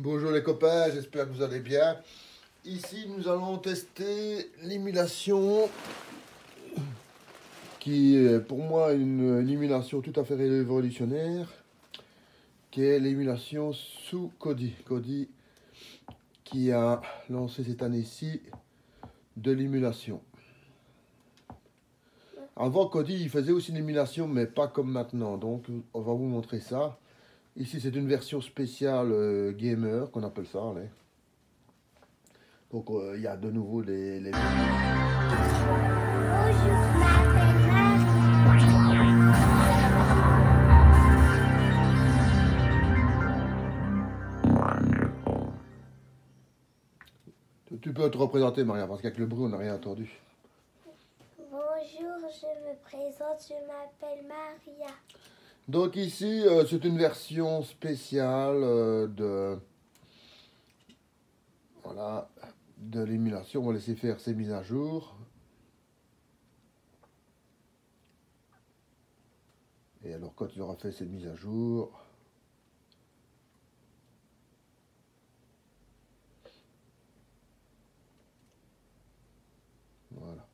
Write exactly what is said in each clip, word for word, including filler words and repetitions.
Bonjour les copains, j'espère que vous allez bien. Ici, nous allons tester l'émulation qui est pour moi une, une émulation tout à fait révolutionnaire, qui est l'émulation sous Kodi. Kodi qui a lancé cette année-ci de l'émulation. Avant, Kodi, il faisait aussi une émulation, mais pas comme maintenant. Donc, on va vous montrer ça. Ici, c'est une version spéciale euh, gamer, qu'on appelle ça. Allez. Donc, euh, il y a de nouveau les... les... Bonjour, je m'appelle Tu peux te représenter, Maria, parce qu'avec le bruit, on n'a rien entendu. Bonjour, je me présente, je m'appelle Maria. Donc ici, euh, c'est une version spéciale euh, de... Voilà, de l'émulation. On va laisser faire ses mises à jour. Et alors, quand il aura fait ses mises à jour... Voilà.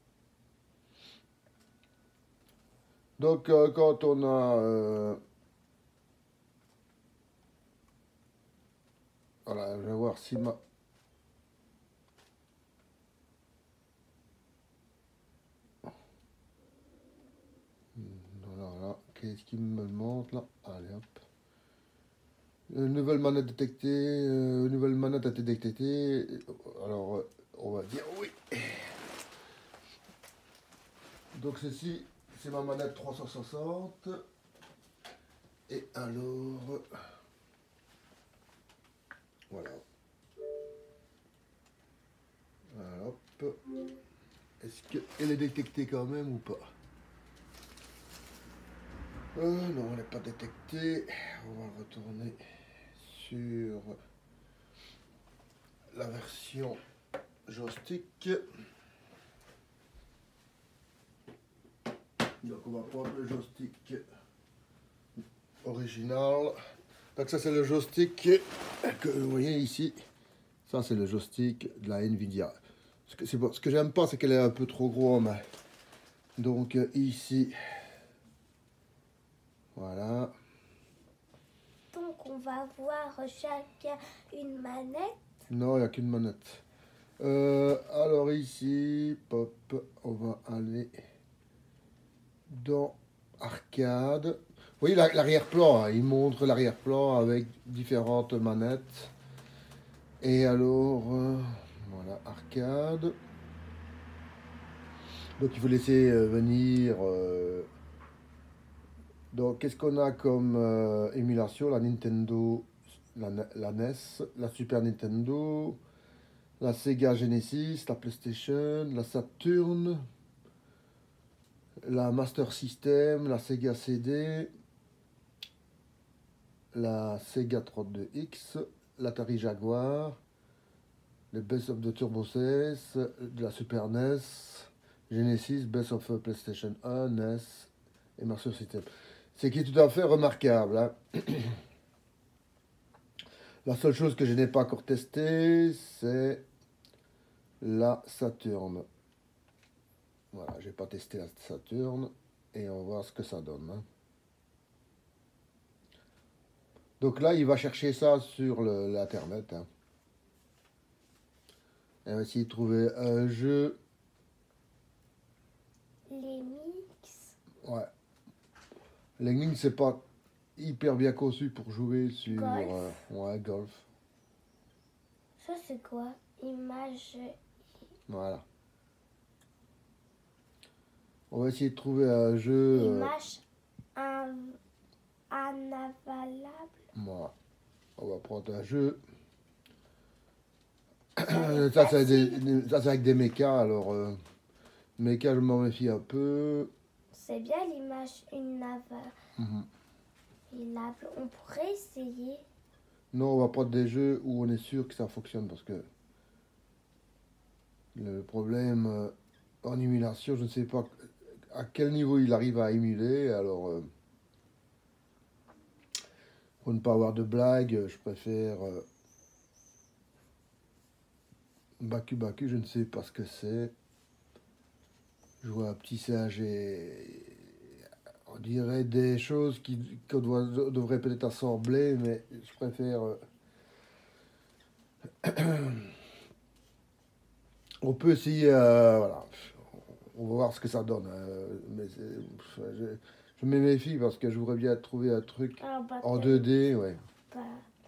Donc, euh, quand on a... Euh, voilà, je vais voir si ma... Voilà, voilà. Qu'est-ce qu'il me montre là? Allez, hop. Euh, nouvelle manette détectée. Euh, nouvelle manette a été détectée. Alors, euh, on va dire oui. Donc ceci, c'est ma manette trois cent soixante. Et alors, voilà. Voilà, hop. Est-ce qu'elle est détectée quand même ou pas? euh, Non, elle n'est pas détectée. On va retourner sur la version joystick. Donc on va prendre le joystick original. Donc ça c'est le joystick que vous voyez ici. Ça c'est le joystick de la Nvidia. Ce que, bon, ce que j'aime pas, c'est qu'elle est un peu trop gros en main. Donc euh, ici, voilà. Donc on va voir chacun une manette. Non, il n'y a qu'une manette. Euh, alors ici, pop, on va aller dans arcade. Vous voyez l'arrière-plan, hein, il montre l'arrière-plan avec différentes manettes. Et alors, euh, voilà, arcade. Donc il faut laisser euh, venir. Euh, donc qu'est-ce qu'on a comme euh, émulation? La Nintendo, la, la N E S, la Super Nintendo, la Sega Genesis, la PlayStation, la Saturn, la Master System, la Sega C D, la Sega trente-deux X, l'Atari Jaguar, le Best of the Turbo seize, de la Super N E S, Genesis, Best of PlayStation un, N E S et Master System. C'est qui est tout à fait remarquable. Hein. La seule chose que je n'ai pas encore testée, c'est la Saturn. Voilà, j'ai pas testé la Saturn et on va voir ce que ça donne. Hein. Donc là, il va chercher ça sur l'internet. Hein. Et on va essayer de trouver un jeu. Les mix. Ouais. Les mix, c'est pas hyper bien conçu pour jouer sur Golf. Euh, ouais, golf. Ça c'est quoi? Image. Voilà. On va essayer de trouver un jeu. Image euh... inavalable. Voilà. On va prendre un jeu. Ça, c'est des, ça, c'est avec des mechas. Alors, euh, mechas, je m'en méfie un peu. C'est bien l'image inavalable. Mm-hmm. On pourrait essayer. Non, on va prendre des jeux où on est sûr que ça fonctionne parce que le problème euh, en émulation, je ne sais pas à quel niveau il arrive à émuler. Alors, euh, pour ne pas avoir de blague, je préfère euh, Baku Baku, je ne sais pas ce que c'est. Je vois un petit singe et on dirait des choses qui qu'on doit, devrait peut-être assembler, mais je préfère. euh, On peut essayer, euh, voilà. On va voir ce que ça donne. euh, mais c'est- je, je me méfie parce que je voudrais bien trouver un truc Un en baptême. deux D, ouais. Pas-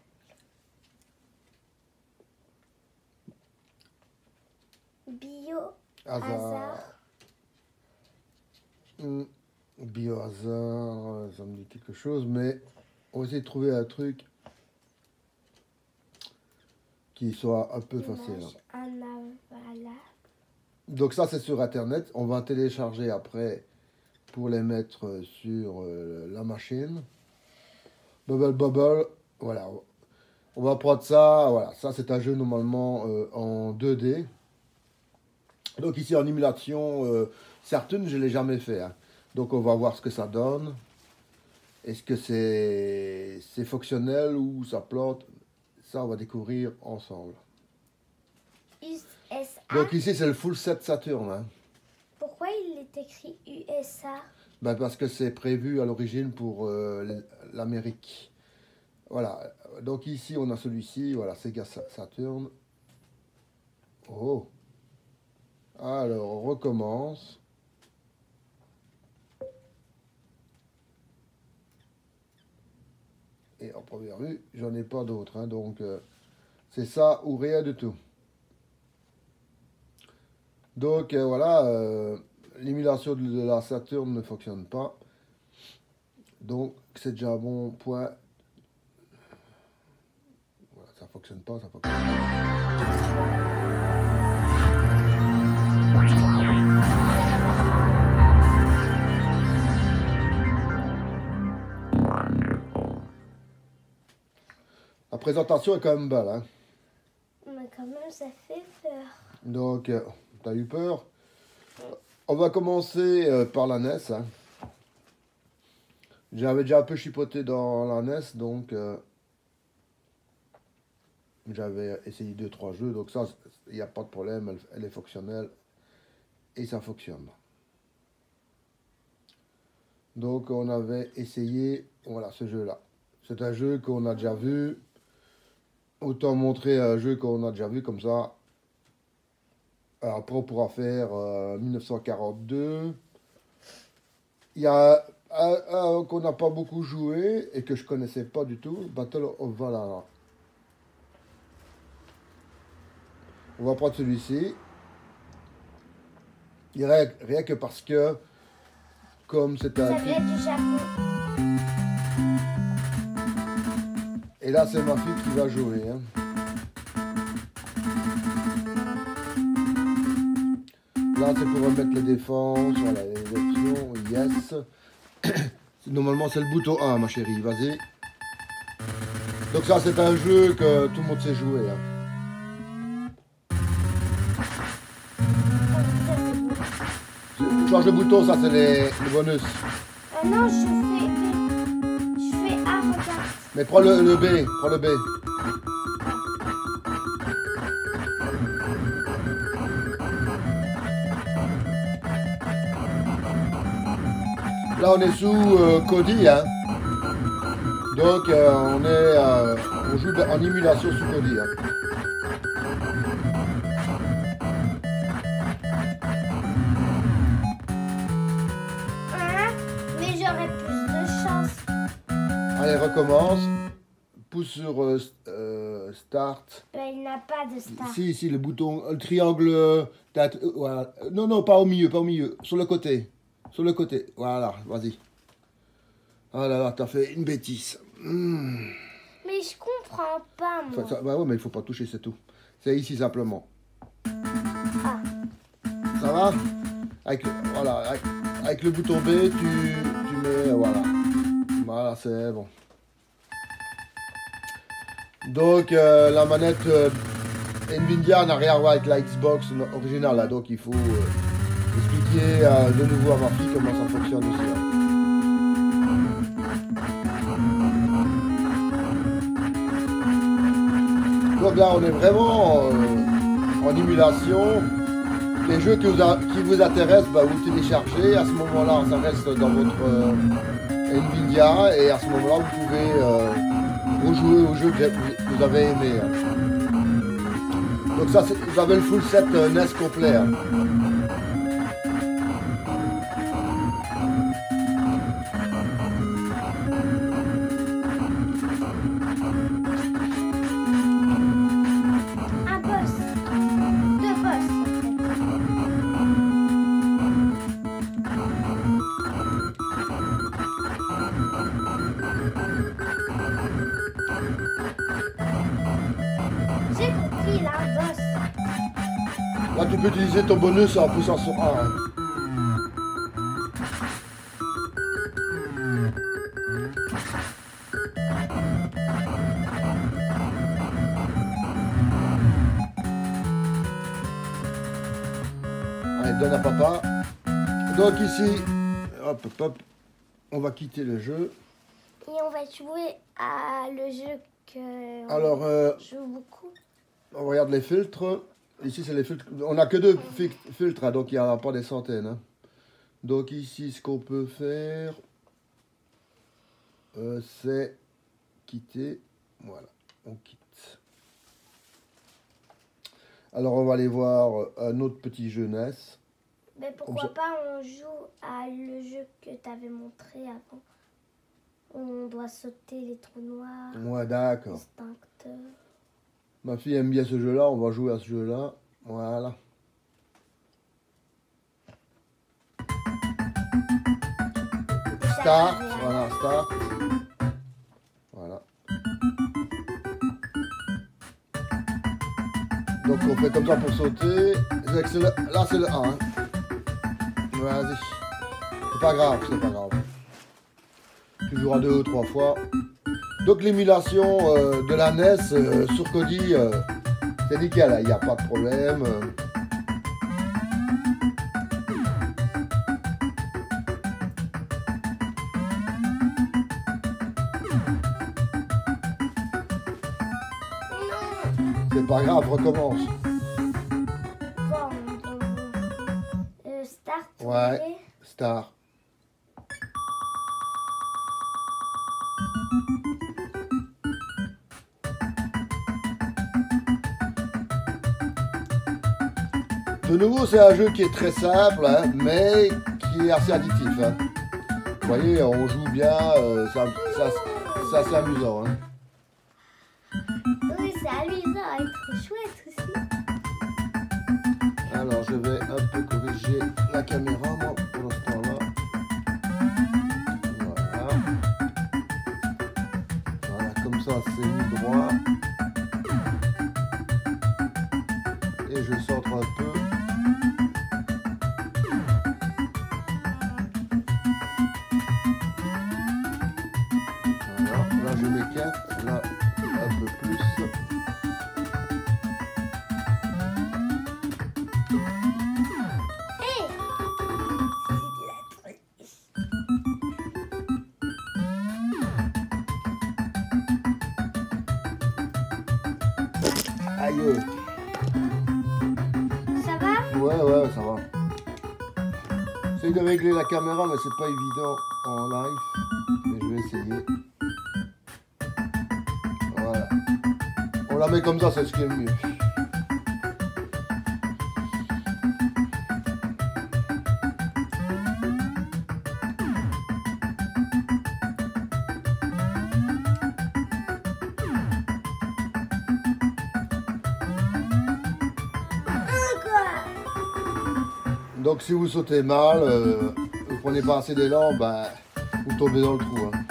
Bio, Hasard. hasard. Hmm, Biohazard, euh, ça me dit quelque chose, mais on va essayer de trouver un truc qui soit un peu facile. Image, un avala. Donc ça, c'est sur Internet. On va télécharger après pour les mettre sur euh, la machine. Bubble Bubble, voilà. On va prendre ça, voilà. Ça, c'est un jeu normalement euh, en deux D. Donc ici, en émulation, euh, Saturn, je ne l'ai jamais fait. Hein. Donc on va voir ce que ça donne. Est-ce que c'est c'est fonctionnel ou ça plante? Ça, on va découvrir ensemble. U S A. Donc ici, c'est le full set Saturn. Hein. Pourquoi il est écrit U S A? Ben, parce que c'est prévu à l'origine pour euh, l'Amérique. Voilà. Donc ici, on a celui-ci. Voilà, Sega Saturn. Oh. Alors, on recommence. Et en première vue, j'en ai pas d'autres. Hein, donc, euh, c'est ça ou rien du tout. Donc, euh, voilà. Euh, L'émulation de la Saturn ne fonctionne pas. Donc, c'est déjà un bon point. Voilà, ça fonctionne pas, ça fonctionne pas. La présentation est quand même belle. Hein. Mais quand même, ça fait peur. Donc, euh, t'as eu peur? On va commencer euh, par la N E S. Hein. J'avais déjà un peu chipoté dans la N E S, donc euh, j'avais essayé deux trois jeux. Donc ça, il n'y a pas de problème, elle, elle est fonctionnelle et ça fonctionne. Donc on avait essayé, voilà, ce jeu-là. C'est un jeu qu'on a déjà vu. Autant montrer un jeu qu'on a déjà vu comme ça. Alors après, on pourra faire euh, mille neuf cent quarante-deux. Il y a un, un qu'on n'a pas beaucoup joué et que je connaissais pas du tout, Battle of Valhalla. On va prendre celui-ci. Rien, rien que parce que, comme c'est un... Ça vient du Japon. Et là, c'est ma fille qui va jouer. Hein. Là, c'est pour remettre les défenses. Voilà, les options. Yes. Normalement, c'est le bouton un, ma chérie. Vas-y. Donc ça, c'est un jeu que tout le monde sait jouer. Hein. Change de bouton, ça, c'est les, les bonus. Ah non, je fais... Je fais A, regarde. Mais prends le, le B. Prends le B. Là, on est sous euh, Kodi, hein. Donc, euh, on est, euh, on joue en émulation sous Kodi. Hein. Hein? Mais j'aurais plus de chance. Allez, recommence. Pousse sur euh, euh, Start. Ben, il n'a pas de star. Si, si, le bouton, le triangle. euh, euh, voilà. Non, non, pas au milieu, pas au milieu. Sur le côté. Sur le côté. Voilà, vas-y. Ah là là, t'as fait une bêtise. Mmh. Mais je comprends pas, moi. Ça, ça, bah ouais, mais il faut pas toucher, c'est tout. C'est ici simplement. Ah. Ça va avec, voilà, avec, avec le bouton B, tu, tu mets... Voilà. Voilà, c'est bon. Donc, euh, la manette euh, Nvidia n'a rien à voir avec la Xbox originale. Là, donc, il faut euh, expliquer euh, de nouveau à ma fille comment ça fonctionne aussi. Hein. Donc là, on est vraiment... Euh, en émulation. Les jeux qui vous, a, qui vous intéressent, bah, vous téléchargez. À ce moment-là, ça reste dans votre euh, Nvidia. Et à ce moment-là, vous pouvez euh, rejouer aux jeux que vous avez aimés. Hein. Donc ça, vous avez le full set euh, N E S complet. Hein. Là, tu peux utiliser ton bonus en poussant sur un. Hein. Allez, donne à papa. Donc ici, hop, hop, hop, on va quitter le jeu. Et on va jouer à le jeu que Alors, euh, on joue beaucoup. On regarde les filtres. Ici, c'est les filtres. On n'a que deux filtres, hein, donc il n'y en a pas des centaines. Hein. Donc ici, ce qu'on peut faire, euh, c'est quitter. Voilà, on quitte. Alors, on va aller voir un autre petit jeu N E S. Mais pourquoi pas on joue à le jeu que tu avais montré avant. On doit sauter les trous noirs. Ouais, d'accord. Extincteur. Ma fille aime bien ce jeu-là, on va jouer à ce jeu-là. Voilà. Start, voilà, start. Voilà. Donc on fait comme ça pour sauter. Le, là c'est le un. Hein. Vas-y. C'est pas grave, c'est pas grave. Tu joueras deux ou trois fois. Donc l'émulation euh, de la N E S euh, sur Kodi, euh, c'est nickel, il n'y a pas de problème. C'est pas grave, recommence. Bon, euh, start. Ouais, start. De nouveau, c'est un jeu qui est très simple, hein, mais qui est assez addictif. Hein. Vous voyez, on joue bien, euh, ça, ça, ça c'est amusant. Hein. Oui, c'est amusant, il est trop chouette aussi. Alors, je vais un peu corriger la caméra, moi, pour l'instant-là. Voilà. Voilà, comme ça, c'est mis droit. Et je centre un peu. Là je mets quatre, là un peu plus. Hey, Aïe. ça va? Ouais, ouais, ça va. J'essaie de régler la caméra, mais c'est pas évident en live. Mais je vais essayer. Voilà. On la met comme ça, c'est ce qui est le mieux. Donc si vous sautez mal, euh, vous prenez pas assez d'élan, bah, vous tombez dans le trou. Hein.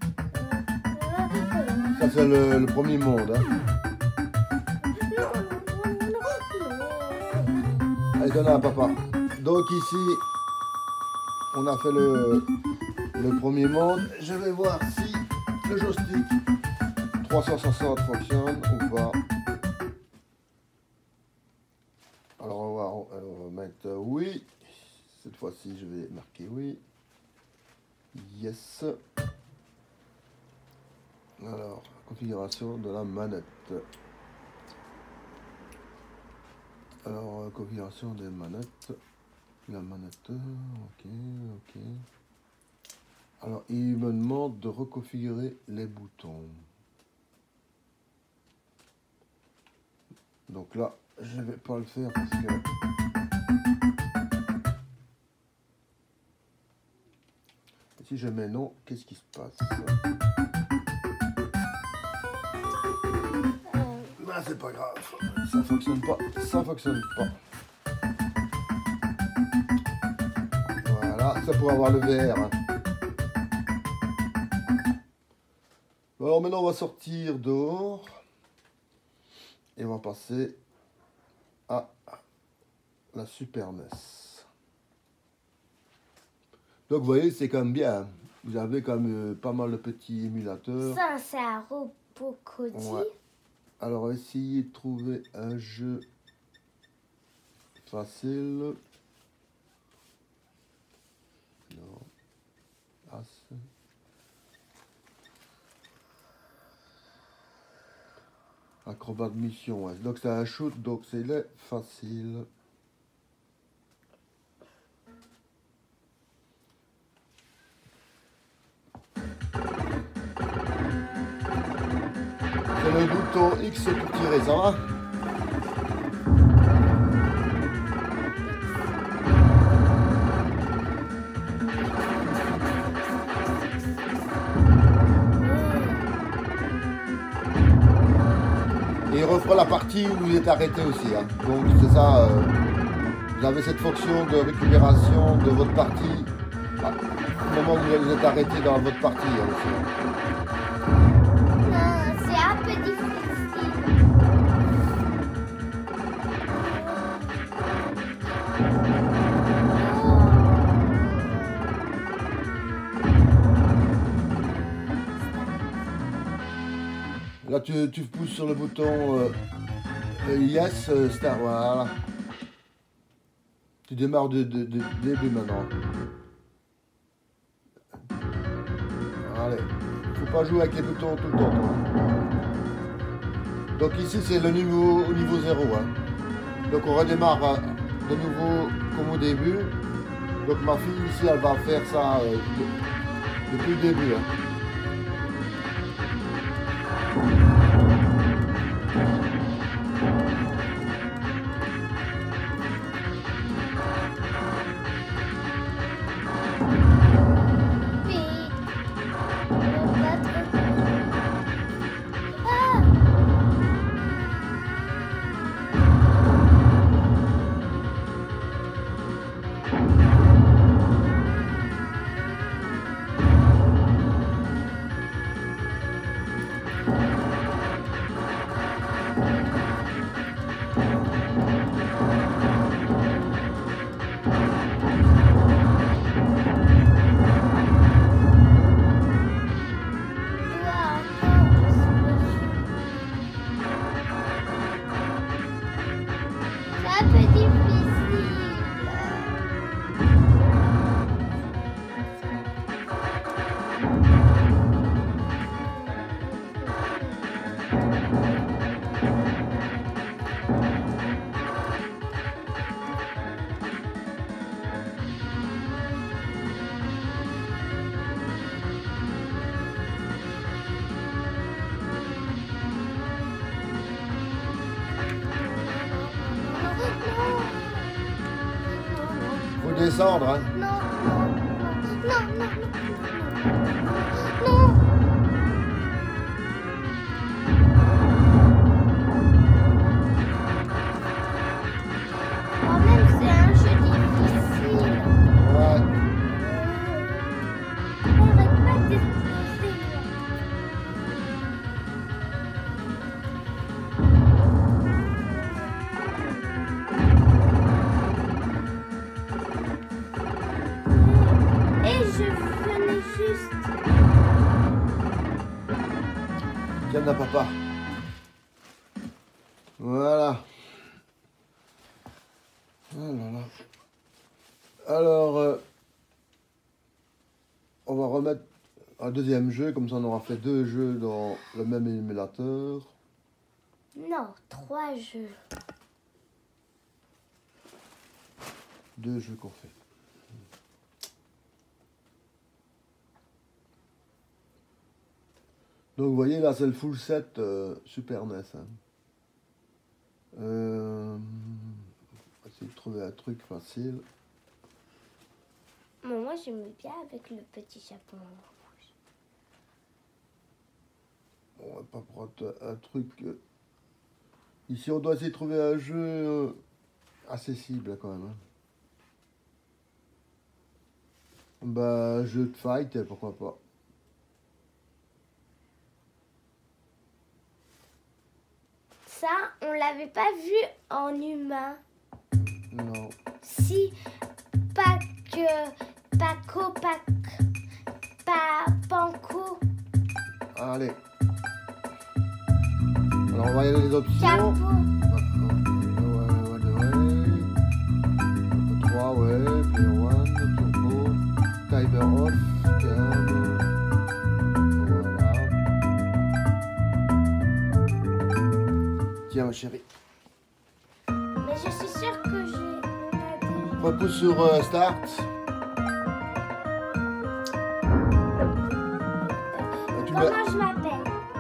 Ça c'est le, le premier monde. Hein. donner à papa. Donc ici, on a fait le, le premier monde. Je vais voir si le joystick trois cent soixante fonctionne ou pas. Alors on va, on va mettre oui. Cette fois-ci, je vais marquer oui. Yes. Alors, configuration de la manette. Alors, configuration des manettes. La manette, ok, ok. Alors, il me demande de reconfigurer les boutons. Donc là, je vais pas le faire parce que... Si je mets non, qu'est-ce qui se passe? Ben, c'est pas grave, ça fonctionne pas, ça fonctionne pas. Voilà, ça pourrait avoir le V R. Hein. Alors maintenant, on va sortir dehors et on va passer à la Super N E S. Donc vous voyez, c'est quand même bien. Vous avez quand même euh, pas mal de petits émulateurs. Ça, c'est un robot Cody. Ouais. Alors, essayez de trouver un jeu facile. Non. As. Acrobat de mission. Ouais. Donc, c'est un shoot, donc c'est le facile. Le bouton X pour tirer, ça va? Et il refera la partie où vous êtes arrêté aussi. Hein. Donc c'est ça, euh, vous avez cette fonction de récupération de votre partie ah, au moment où vous êtes arrêté dans votre partie. Hein, aussi. Là, tu, tu pousses sur le bouton euh, euh, Yes, euh, Star, voilà. Tu démarres de, de, de début maintenant. Allez, faut pas jouer avec les boutons tout le temps. Toi. Donc ici, c'est le niveau, au niveau zéro. Hein. Donc on redémarre euh, de nouveau comme au début. Donc ma fille ici, elle va faire ça euh, de, depuis le début. Hein. Descendre, hein. Non, non, non, non, non, non. Quand même, c'est un jeu difficile. Ouais. On arrête pas d'exploser. Tiens, papa. Voilà. Oh là là. Alors, euh, on va remettre un deuxième jeu, comme ça on aura fait deux jeux dans le même émulateur. Non, trois jeux. Deux jeux qu'on fait. Donc vous voyez là c'est le full set euh, Super N E S. Hein. Euh, on va essayer de trouver un truc facile. Bon, moi j'aime bien avec le petit chapeau. On va pas prendre un truc. Euh... Ici on doit essayer de trouver un jeu euh, accessible quand même. Hein. Bah jeu de fight, pourquoi pas. Ça, on l'avait pas vu en humain. Non. Si, pas que Paco, Pac, pa, Panko. Allez. Alors on va y aller les options. Chapeau. trois, ouais. Player one, Turbo, Timer off, Cam. Voilà. Tiens ma chérie. Mais je suis sûre que j'ai... Repousse sur euh, Start. Tu Comment mets... je m'appelle?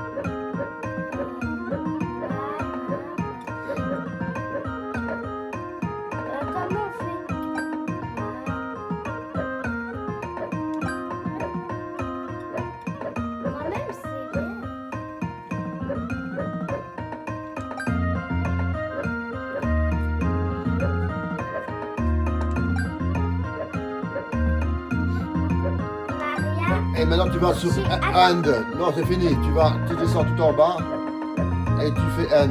Et maintenant tu vas sur End. Non, c'est fini. Tu vas, tu descends tout en bas et tu fais End.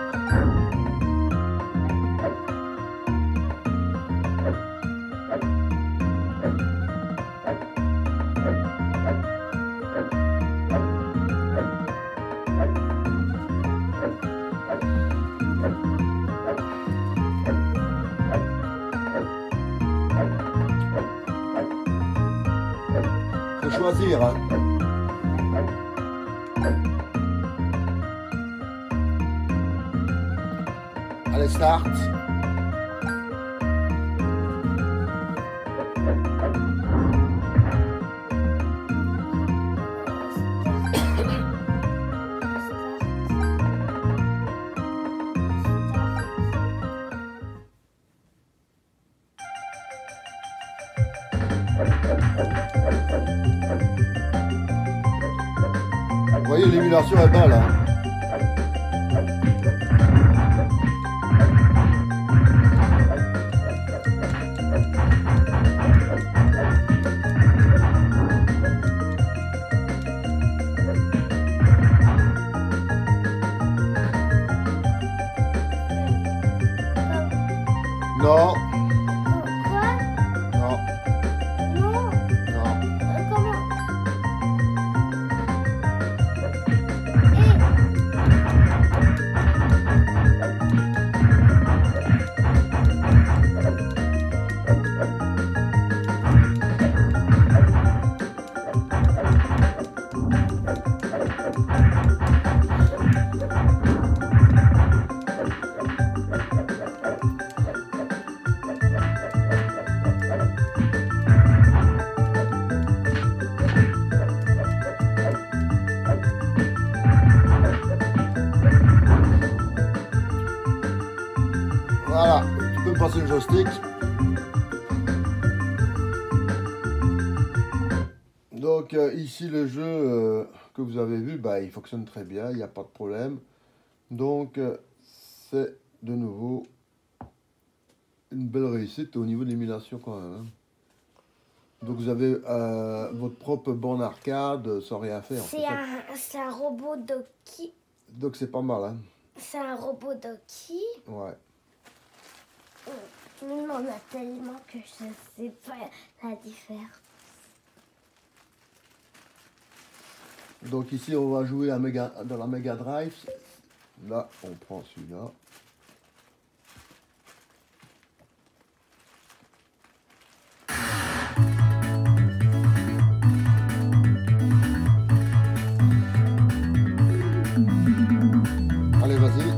Faut choisir. Hein. Allez, start. Vous voyez, l'émulation est belle. Hein. Non. Quoi? Non. Non. Non. Euh, comment? Voilà, tu peux me passer le joystick. Donc euh, ici le jeu euh, que vous avez vu, bah, il fonctionne très bien, il n'y a pas de problème. Donc euh, c'est de nouveau une belle réussite au niveau de l'émulation quand même. Hein. Donc vous avez euh, votre propre borne arcade sans rien faire. C'est un, c'est un robot Doki. Donc c'est pas mal. Hein. C'est un robot Doki. Ouais. Il m'en a tellement que je ne sais pas la différence. Donc ici, on va jouer à Mega, dans la Mega Drive. Là, on prend celui-là. Allez, vas-y.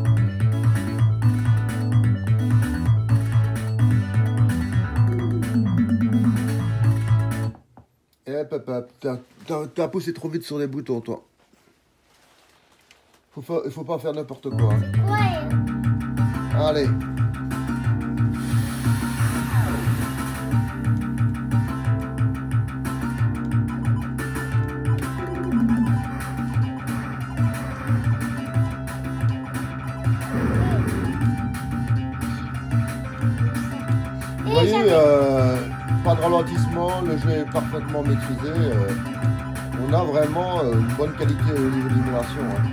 Et hop, hop, hop. T'as poussé trop vite sur les boutons, toi. Faut fa... Il faut pas faire n'importe quoi. Hein. Ouais. Allez. Vous voyez, euh, pas de ralentissement, le jeu est parfaitement maîtrisé. Euh, on a vraiment euh, une bonne qualité au niveau de l'émulation. Hein.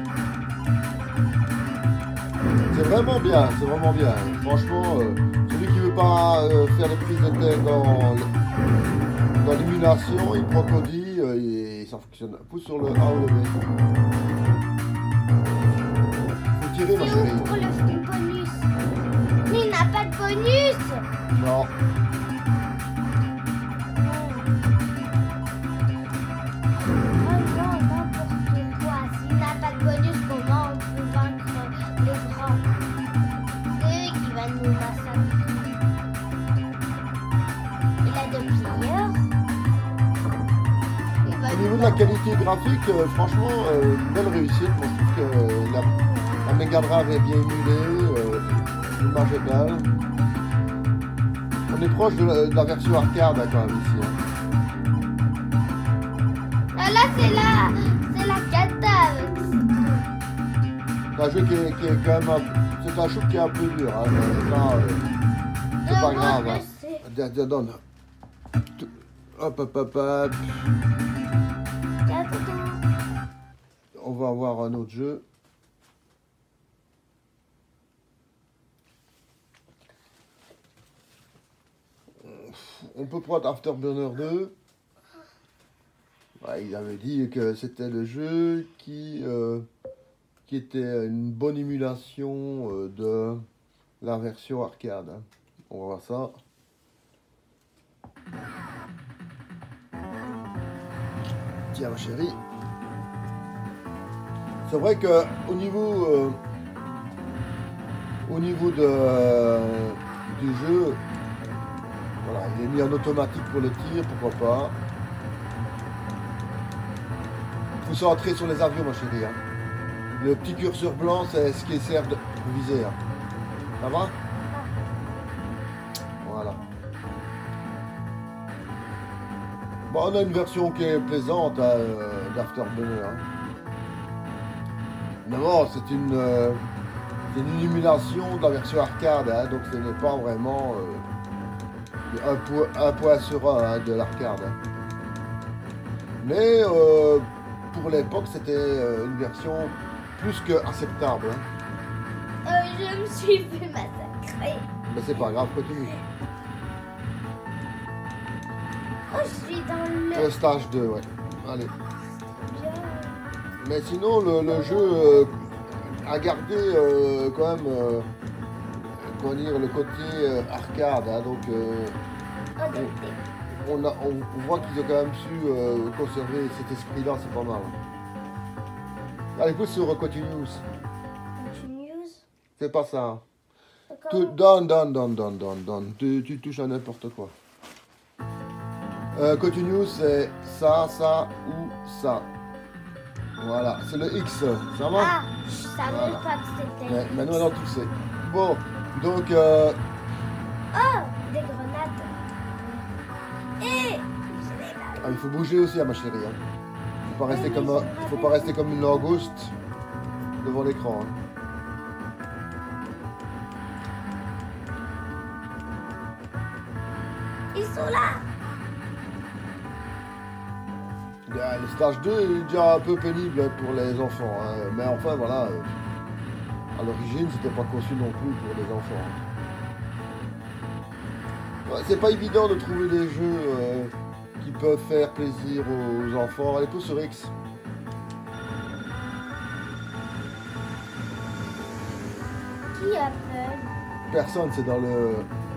C'est vraiment bien, c'est vraiment bien. Franchement, euh, celui qui veut pas euh, faire des prises de tête dans, dans l'émulation, il prend Kodi euh, et ça fonctionne. Pousse sur le A ou le B. Faut tirer, ma chérie. Pour le bonus. Mais il n'a pas de bonus. Non. Au niveau de la qualité graphique, euh, franchement, euh, belle réussite. Moi, je trouve que euh, la, la Mega Drive est bien émulée, euh, l'image est belle. On est proche de la, de la version arcade hein, quand même ici. Hein. Ah, là, c'est la, c'est la cata. C'est un jeu qui est, qui est quand même, un, c'est un shoot qui est un peu dur. Hein, euh, c'est pas grave. Hein. Donne. Hop, hop, hop, hop. On va avoir un autre jeu. On peut prendre Afterburner deux. Ouais, il avait dit que c'était le jeu qui, euh, qui était une bonne émulation euh, de la version arcade. Hein. On va voir ça. Tiens ma chérie. C'est vrai que au niveau euh, au niveau de, euh, du jeu, voilà, il est mis en automatique pour le tir, pourquoi pas. Il faut centrer sur les avions ma chérie. Hein. Le petit curseur blanc, c'est ce qui sert de viser. Hein. Ça va? Voilà. Bon, on a une version qui est plaisante hein, d'Afterburner. Hein. Non, c'est une, euh, une émulation de la version arcade, hein, donc ce n'est pas vraiment euh, un, point, un point sur un hein, de l'arcade. Hein. Mais euh, pour l'époque, c'était euh, une version plus que acceptable. Hein. Euh, je me suis fait massacrer. Mais c'est pas grave, continue. Oh, je suis dans le... Le stage deux, ouais. Allez. Mais sinon, le, le jeu euh, a gardé euh, quand même, euh, comment dire, le côté euh, arcade. Hein, donc, euh, on, on, a, on, on voit qu'ils ont quand même su euh, conserver cet esprit-là, c'est pas mal. Allez, pousse sur Continuous. Continuous. C'est pas ça. Tu, donne, donne, donne, donne, donne, donne. Tu, tu touches à n'importe quoi. Euh, Continuous, c'est ça, ça ou ça. Voilà, c'est le X, ça va? Ah, je savais voilà. pas que c'était. Mais maintenant, alors, tu sais. Bon, donc... Euh... Oh, des grenades. Et... Ah, il faut bouger aussi, hein, ma chérie. Hein. Il faut pas rester comme, un... il faut pas rester comme une langouste devant l'écran. Hein. Ils sont là. Le stage deux est déjà un peu pénible pour les enfants, hein. Mais enfin voilà, à l'origine c'était pas conçu non plus pour les enfants. Ouais, c'est pas évident de trouver des jeux euh, qui peuvent faire plaisir aux enfants. Allez, pousse sur X. qui Apple? Personne, c'est dans le...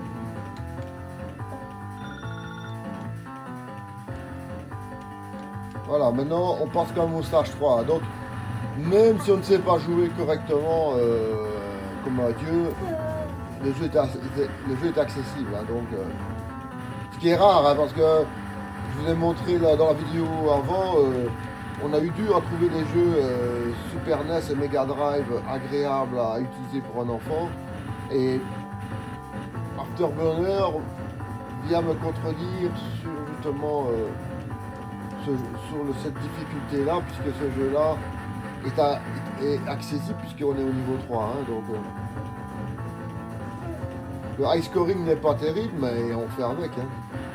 Voilà, maintenant on passe quand même au stage trois. Donc, même si on ne sait pas jouer correctement euh, comme un dieu, le jeu est, assez, le jeu est accessible. Hein, donc, euh, ce qui est rare, hein, parce que je vous ai montré là, dans la vidéo avant, euh, on a eu dur à trouver des jeux euh, Super N E S et Mega Drive agréables à utiliser pour un enfant. Et Afterburner vient me contredire sur justement euh, ce, sur le, cette difficulté-là, puisque ce jeu-là est, à, est accessible puisqu'on est au niveau trois. Hein, donc, euh, le high scoring n'est pas terrible, mais on fait avec. Hein.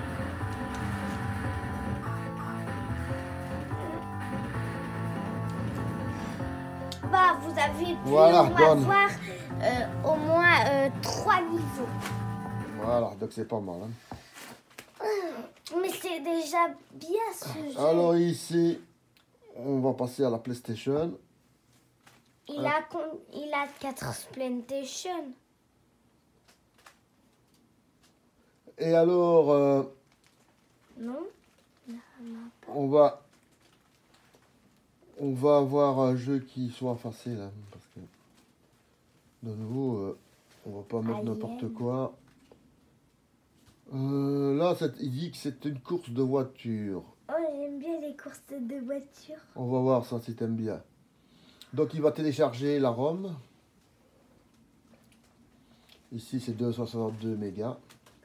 Bah, vous avez pu voilà, avoir euh, au moins euh, trois niveaux. Voilà, donc c'est pas mal. Hein. Mais c'est déjà bien ce jeu. Alors ici, on va passer à la PlayStation. Il, hein. a, il a quatre PlayStation. Et alors, euh, non, on va, on va avoir un jeu qui soit facile, hein, parce que de nouveau, euh, on va pas mettre n'importe quoi. Euh, là, il dit que c'est une course de voiture. Oh, j'aime bien les courses de voiture. On va voir ça si t'aimes bien. Donc, il va télécharger la ROM. Ici, c'est deux cent soixante-deux mégas.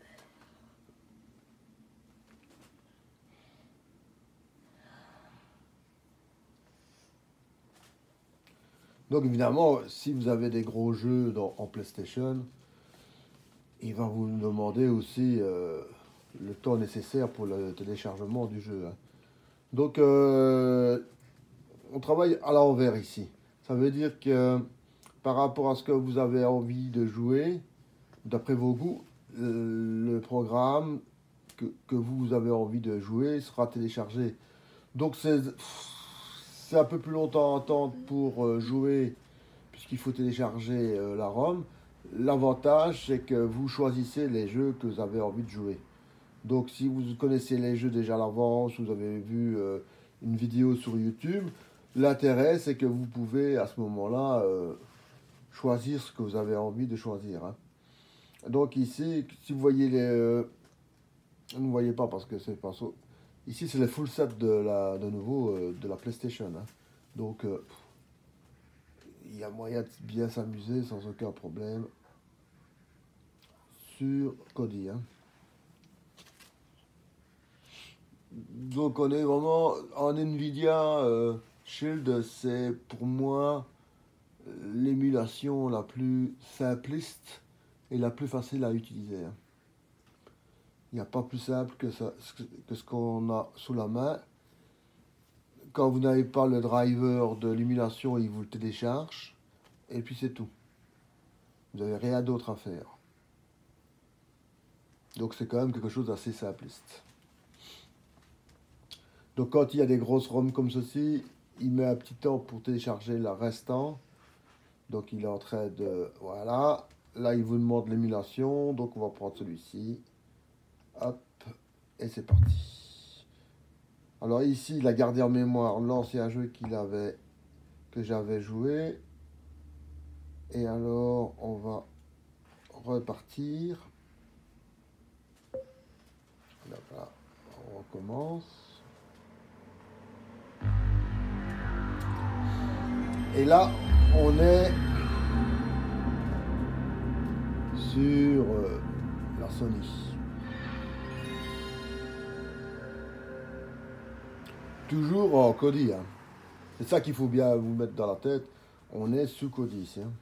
Donc, évidemment, si vous avez des gros jeux dans, en PlayStation, il va vous demander aussi euh, le temps nécessaire pour le téléchargement du jeu. Hein. Donc, euh, on travaille à l'envers ici. Ça veut dire que par rapport à ce que vous avez envie de jouer, d'après vos goûts, le programme que, que vous avez envie de jouer sera téléchargé. Donc, c'est un peu plus longtemps à attendre pour jouer, puisqu'il faut télécharger euh, la ROM. L'avantage, c'est que vous choisissez les jeux que vous avez envie de jouer. Donc, si vous connaissez les jeux déjà à l'avance, vous avez vu euh, une vidéo sur YouTube, l'intérêt, c'est que vous pouvez, à ce moment-là, euh, choisir ce que vous avez envie de choisir. Hein. Donc, ici, si vous voyez les... Euh, vous ne voyez pas parce que c'est pas ça. Ici, c'est le full set de, la, de nouveau euh, de la PlayStation. Hein. Donc, euh, il y a moyen de bien s'amuser sans aucun problème sur Kodi. Hein. Donc on est vraiment en Nvidia euh, Shield, c'est pour moi l'émulation la plus simpliste et la plus facile à utiliser. Hein. Il n'y a pas plus simple que, ça, que ce qu'on a sous la main. Quand vous n'avez pas le driver de l'émulation, il vous le télécharge. Et puis c'est tout. Vous n'avez rien d'autre à faire. Donc c'est quand même quelque chose d'assez simpliste. Donc quand il y a des grosses ROM comme ceci, il met un petit temps pour télécharger le restant. Donc il est en train de... Voilà. Là il vous demande l'émulation. Donc on va prendre celui-ci. Hop. Et c'est parti. Alors ici il a gardé en mémoire l'ancien jeu qu'il avait, que j'avais joué. Et alors on va repartir. Là, on recommence. Et là, on est sur euh, la Sony. Toujours en Kodi. Hein. C'est ça qu'il faut bien vous mettre dans la tête. On est sous Kodi ici. Hein.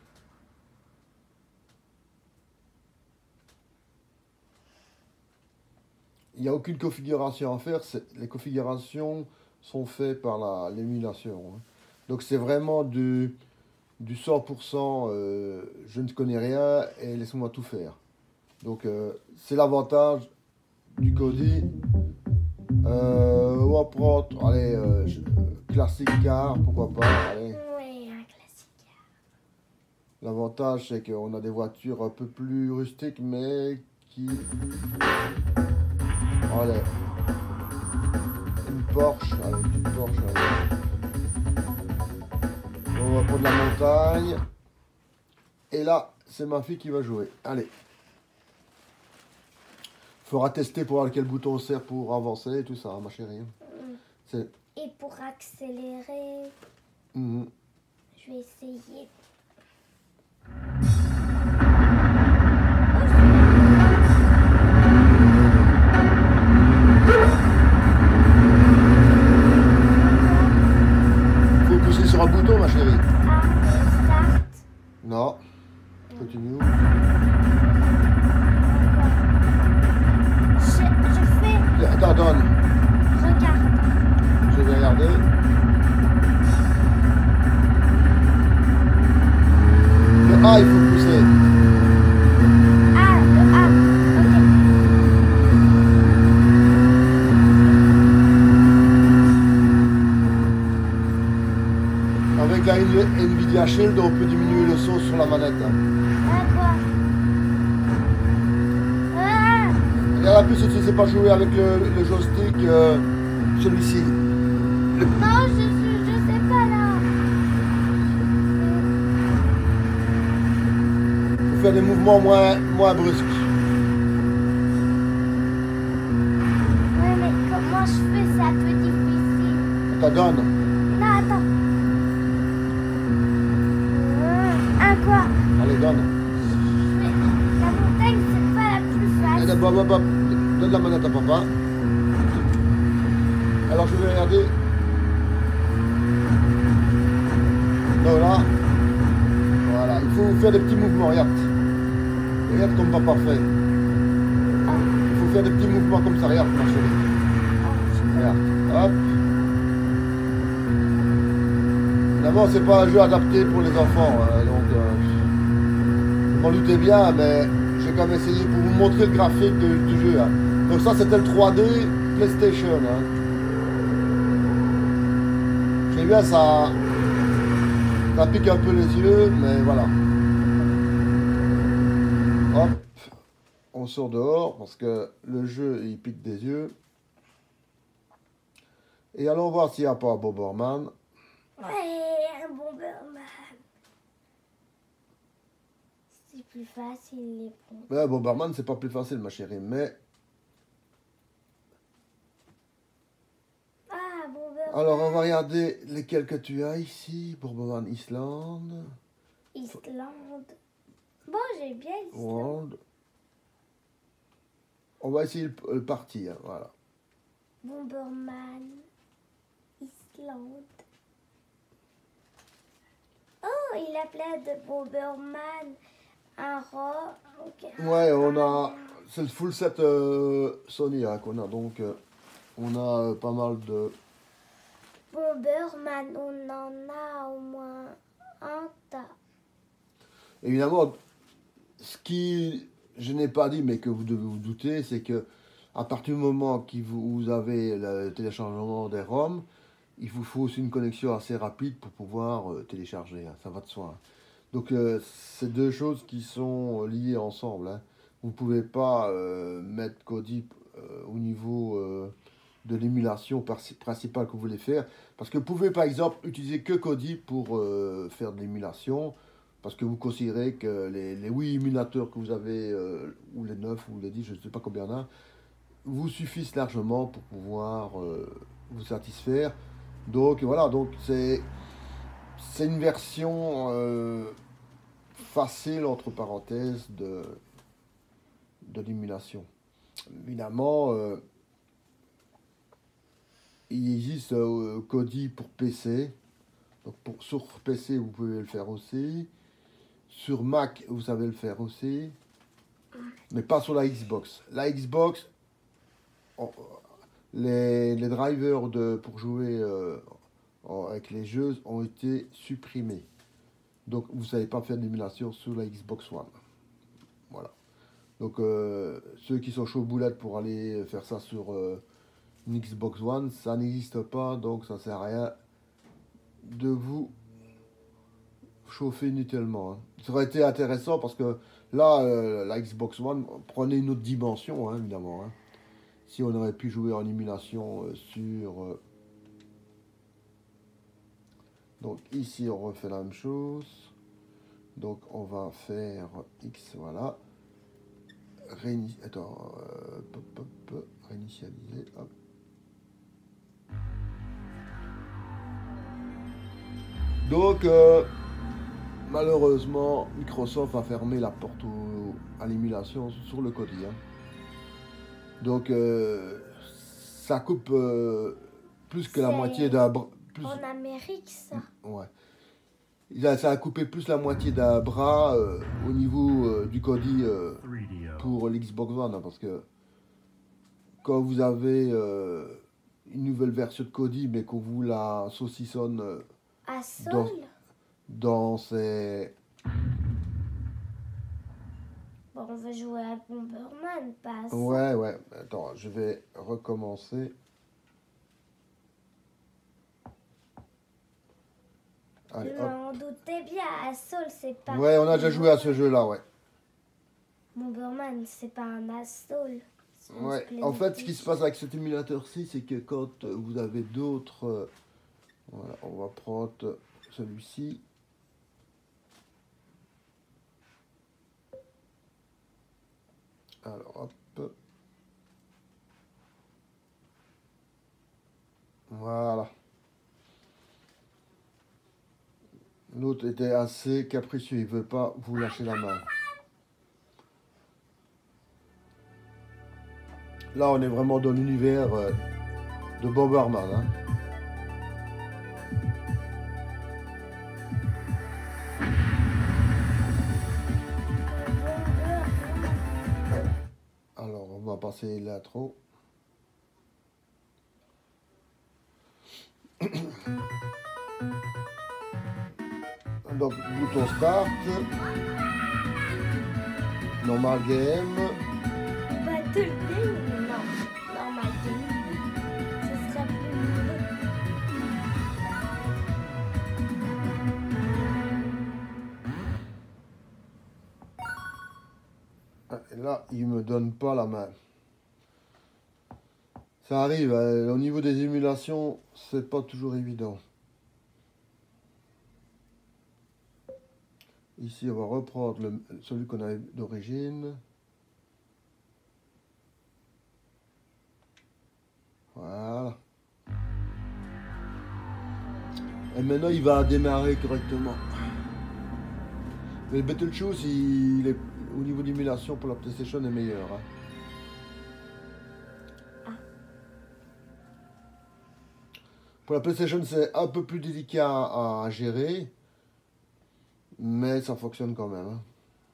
Il n'y a aucune configuration à faire. Les configurations sont faites par l'émulation. Hein. Donc c'est vraiment du, du cent pour cent euh, je ne connais rien et laisse-moi tout faire. Donc euh, c'est l'avantage du Kodi. Euh, on va prendre, allez, euh, classique car, pourquoi pas. Allez. Oui, un classique car. L'avantage, c'est qu'on a des voitures un peu plus rustiques, mais qui... Allez. Une Porsche. Allez, une petite Porsche. Allez. On va prendre la montagne. Et là, c'est ma fille qui va jouer. Allez. Faudra tester pour voir quel bouton sert pour avancer et tout ça, ma chérie. Mm. Et pour accélérer, mmh. je vais essayer. Faut pousser sur un bouton, ma chérie. Ah, start. Non. Continue. Je, je fais. Attends, donne. Regarde. Je vais regarder. Le A, il faut pousser. Ah, le A. Ok. Avec la Nvidia Shield, on peut diminuer le son sur la manette. D'accord. Ah. Regarde la puce si tu ne sais pas jouer avec le, le joystick, euh, celui-ci. Le... Non, je, je, je sais pas là. Faut faire des mouvements moins, moins brusques. Oui, mais comment je fais, c'est un peu difficile. Ça donne. Non, attends. Un quoi? Allez, donne. Mais la montagne, c'est pas la plus facile. Allez, bah, bah, bah. Donne la manette à papa. Alors je vais regarder. Voilà. Voilà. Il faut faire des petits mouvements. Regarde. Regarde comme papa fait. Il faut faire des petits mouvements comme ça. Regarde, ma chérie. Regarde. Hop. D'abord, c'est pas un jeu adapté pour les enfants. Hein, donc, euh, vous m'en doutez bien, mais j'ai quand même essayé pour vous montrer le graphique de, du jeu. Hein. Donc ça, c'était le trois D PlayStation. Hein. C'est bien, ça, ça pique un peu les yeux, mais voilà. Hop, on sort dehors parce que le jeu, il pique des yeux. Et allons voir s'il n'y a pas un Bomberman. Ouais, un Bomberman. C'est plus facile les pompes. Mais Bomberman, c'est pas plus facile, ma chérie, mais... Ah, Bomberman. Alors, on va regarder lesquels que tu as ici. Bomberman Island. Islande. Bon, j'ai bien Islande. World. On va essayer le, le parti, hein, voilà. Bomberman. Islande. Oh, il a plein de Bomberman. Un ro. Okay. Ouais, on a... C'est le full set euh, Sony hein, qu'on a, donc euh, on a euh, pas mal de... Bomberman, on en a au moins un tas. Évidemment, ce qui, je n'ai pas dit, mais que vous devez vous douter, c'est que à partir du moment que vous, vous avez le téléchargement des ROM, il vous faut aussi une connexion assez rapide pour pouvoir euh, télécharger, hein, ça va de soi. Hein. Donc, euh, c'est deux choses qui sont liées ensemble. Hein. Vous ne pouvez pas euh, mettre Kodi euh, au niveau euh, de l'émulation principale que vous voulez faire. Parce que vous pouvez, par exemple, utiliser que Kodi pour euh, faire de l'émulation. Parce que vous considérez que les, les huit émulateurs que vous avez, euh, ou les neuf, ou les dix, je ne sais pas combien il y en a, vous suffisent largement pour pouvoir euh, vous satisfaire. Donc, voilà, donc c'est... C'est une version euh, facile, entre parenthèses, de, de l'émulation. Évidemment, euh, il existe euh, Kodi pour P C. Donc pour, sur P C, vous pouvez le faire aussi. Sur Mac, vous savez le faire aussi. Mais pas sur la Xbox. La Xbox, on, les, les drivers de, pour jouer... Euh, avec les jeux ont été supprimés. Donc, vous ne savez pas faire d'émulation sur la Xbox One. Voilà. Donc, euh, ceux qui sont chauds boulettes pour aller faire ça sur euh, une Xbox One, ça n'existe pas. Donc, ça ne sert à rien de vous chauffer inutilement. Hein. Ça aurait été intéressant parce que là, euh, la Xbox One prenait une autre dimension, hein, évidemment. Hein. Si on aurait pu jouer en émulation euh, sur... Euh... Donc ici, on refait la même chose. Donc on va faire X, voilà. Réini... Attends, euh, pop, pop, pop, réinitialiser, hop. Donc, euh, malheureusement, Microsoft a fermé la porte au, à l'émulation sur le Kodi. Hein. Donc, euh, ça coupe euh, plus que la moitié d'un bras. En Amérique, ça. Ouais. Ça a coupé plus la moitié d'un bras euh, au niveau euh, du Kodi euh, pour l'Xbox One. Hein, parce que quand vous avez euh, une nouvelle version de Kodi, mais qu'on vous la saucissonne euh, à Sol dans, dans ces... Bon, on va jouer à Bomberman, pas à ça. Ouais, ouais. Attends, je vais recommencer. Allez, je m'en doutais bien, à Sol, c'est pas... Ouais, on a déjà joué à ce jeu-là, ouais. Bomberman, c'est pas un Assault. Ouais, en fait, ce qui se passe avec cet émulateur-ci, c'est que quand vous avez d'autres... Euh, voilà, on va prendre celui-ci. Alors, hop. Voilà. L'autre était assez capricieux, il ne veut pas vous lâcher la main. Là, on est vraiment dans l'univers euh, de Bomberman. Hein. Alors, on va passer l'intro. Donc, bouton Start. Normal Game. Battle Game, non. Normal Game. Ce serait plus mieux. Et là, il me donne pas la main. Ça arrive, euh, au niveau des émulations, c'est pas toujours évident. Ici, on va reprendre le, celui qu'on avait d'origine. Voilà. Et maintenant, il va démarrer correctement. Mais le Battleshoes, il est au niveau d'émulation pour la PlayStation est meilleur. Hein. Ah. Pour la PlayStation, c'est un peu plus délicat à, à gérer. Mais ça fonctionne quand même. Hein.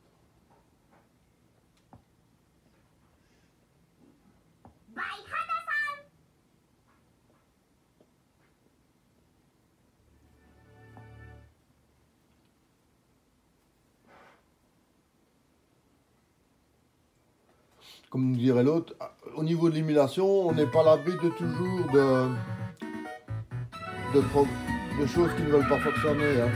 Comme dirait l'autre, au niveau de l'émulation, on n'est pas à l'abri de toujours de, de, pro, de choses qui ne veulent pas fonctionner. Hein.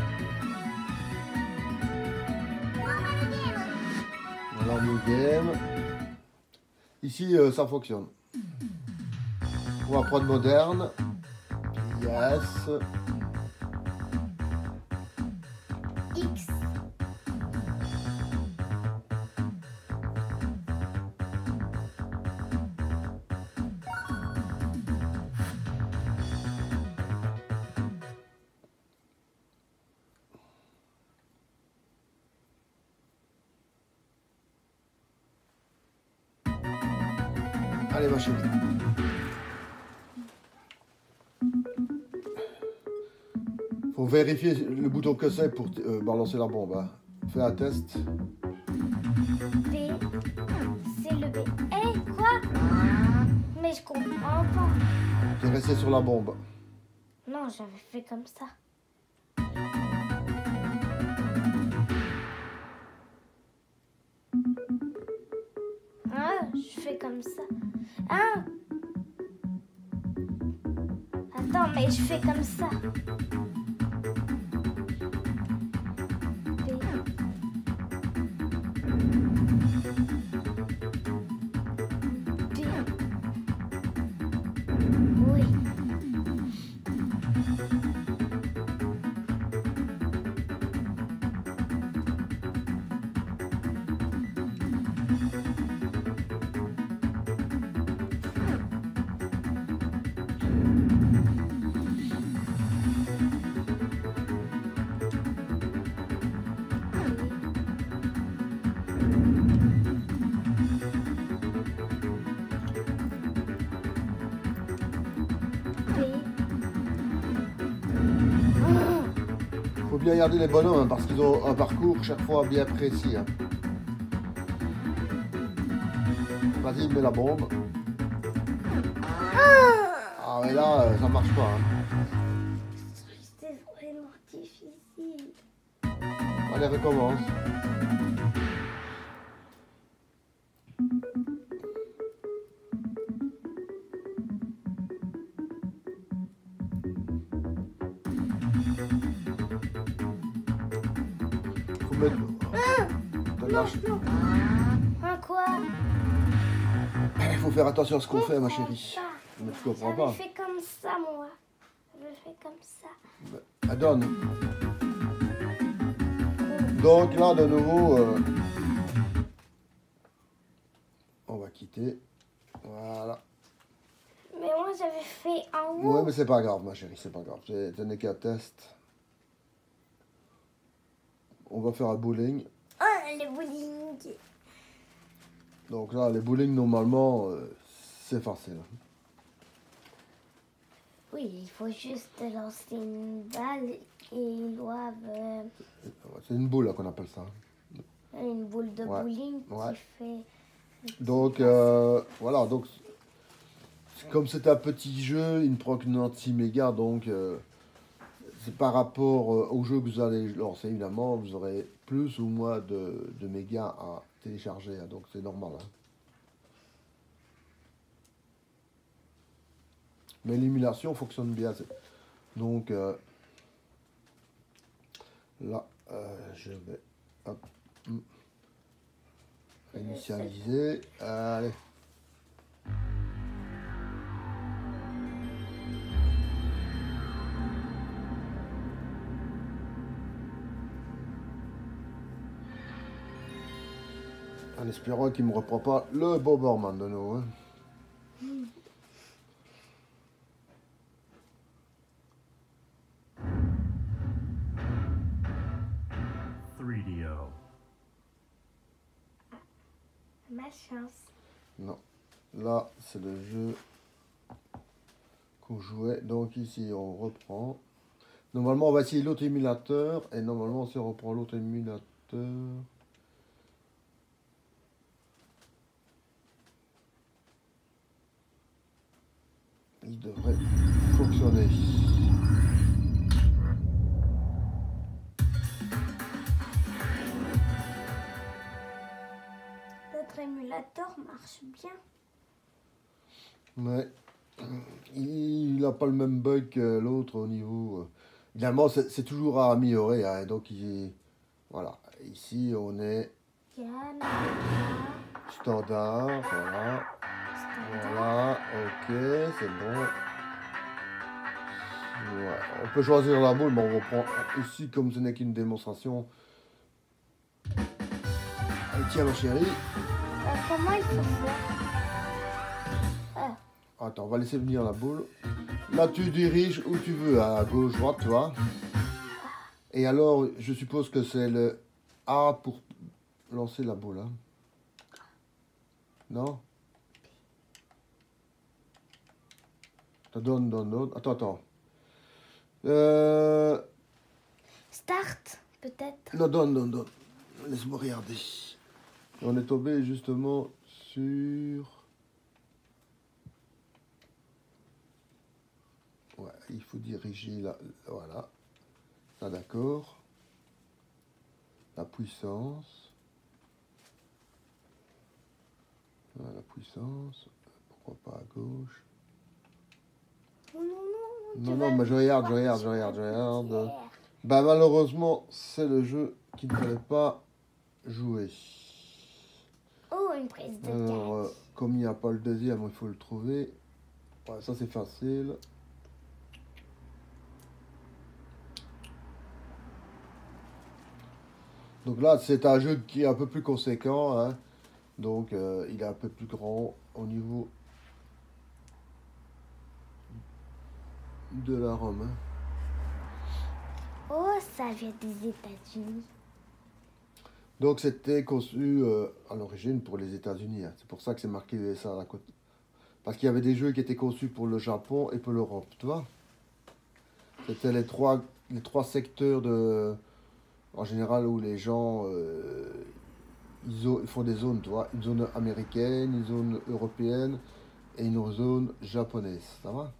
Voilà, New Game. Ici, euh, ça fonctionne. On va prendre moderne. Yes. X. Allez, machine. Faut vérifier le bouton que c'est pour euh, balancer la bombe. Hein. Fais un test. B. C'est le B. Eh, quoi? Mais je comprends pas. T'es resté sur la bombe. Non, j'avais fait comme ça. Ah, je fais comme ça. Ah! Attends, mais je fais comme ça. bien garder les bonhommes hein, parce qu'ils ont un parcours chaque fois bien précis. Hein. Vas-y, mets la bombe. Ah mais là, ça marche pas. Hein. C'est vraiment difficile. Allez, recommence. Faut mettre... Non, non. Un quoi? Il faut faire attention à ce qu'on fait, ma chérie. Pas. Mais tu comprends pas. J'avais fait comme ça, moi. J'avais fait comme ça. Ah, donne. Donc là, de nouveau, euh, on va quitter. Voilà. Mais moi, j'avais fait en haut. Ouais, mais c'est pas grave, ma chérie, c'est pas grave. Ce n'est qu'un test. On va faire un bowling. Oh, le bowling. Donc là, les bowling, normalement, euh, c'est facile. Oui, il faut juste lancer une balle et ils doivent... Euh, c'est une boule qu'on appelle ça. Une boule de ouais. bowling ouais. qui fait... Donc, euh, voilà, donc, comme c'est un petit jeu, il ne prend que quatre-vingt-six mégas, donc, euh, c'est par rapport euh, au jeu que vous allez lancer, évidemment, vous aurez plus ou moins de, de mégas à télécharger, hein, donc c'est normal. Hein. Mais l'émulation fonctionne bien. Donc, euh, là, euh, je vais hop, initialiser. Allez. En espérant qu'il ne me reprend pas le Boberman de nous. Hein. three D O. Ma chance. Non. Là, c'est le jeu qu'on jouait. Donc ici, on reprend. Normalement, on va essayer l'autre émulateur. Et normalement, si on reprend l'autre émulateur... il devrait fonctionner. Notre émulateur marche bien. Ouais. Il n'a pas le même bug que l'autre au niveau... Évidemment, c'est toujours à améliorer. Hein, donc, il, voilà. Ici, on est... Standard, voilà. Voilà, ok, c'est bon. Ouais, on peut choisir la boule, mais on reprend ici, comme ce n'est qu'une démonstration. Allez, tiens, ma chérie. Euh, comment il faut faire? ah. Attends, on va laisser venir la boule. Là, tu diriges où tu veux, à gauche, droite, tu vois. Et alors, je suppose que c'est le A pour lancer la boule. Hein. Non? Donne, donne, donne. Attends, attends. Euh... Start, peut-être. Non, donne, donne, donne. Laisse-moi regarder. On est tombé justement sur... Ouais, il faut diriger là. Voilà. Là, d'accord. La puissance. Voilà, la puissance. Pourquoi pas à gauche? Non, non, non. Non, non, mais je regarde, je regarde, je regarde, je regarde. Bah, malheureusement, c'est le jeu qui ne fallait pas jouer. Oh, une prise de Alors, euh, comme il n'y a pas le deuxième, il faut le trouver. Ouais, ça, c'est facile. Donc là, c'est un jeu qui est un peu plus conséquent. Hein. Donc, euh, il est un peu plus grand au niveau de la ROM. Hein. Oh, ça vient des États-Unis. Donc, c'était conçu euh, à l'origine pour les États-Unis. Hein. C'est pour ça que c'est marqué U S A à la côte. Parce qu'il y avait des jeux qui étaient conçus pour le Japon et pour l'Europe, tu vois. C'était les trois les trois secteurs de, en général où les gens euh, ils, zo- ils font des zones, tu vois, une zone américaine, une zone européenne et une zone japonaise. Ça va?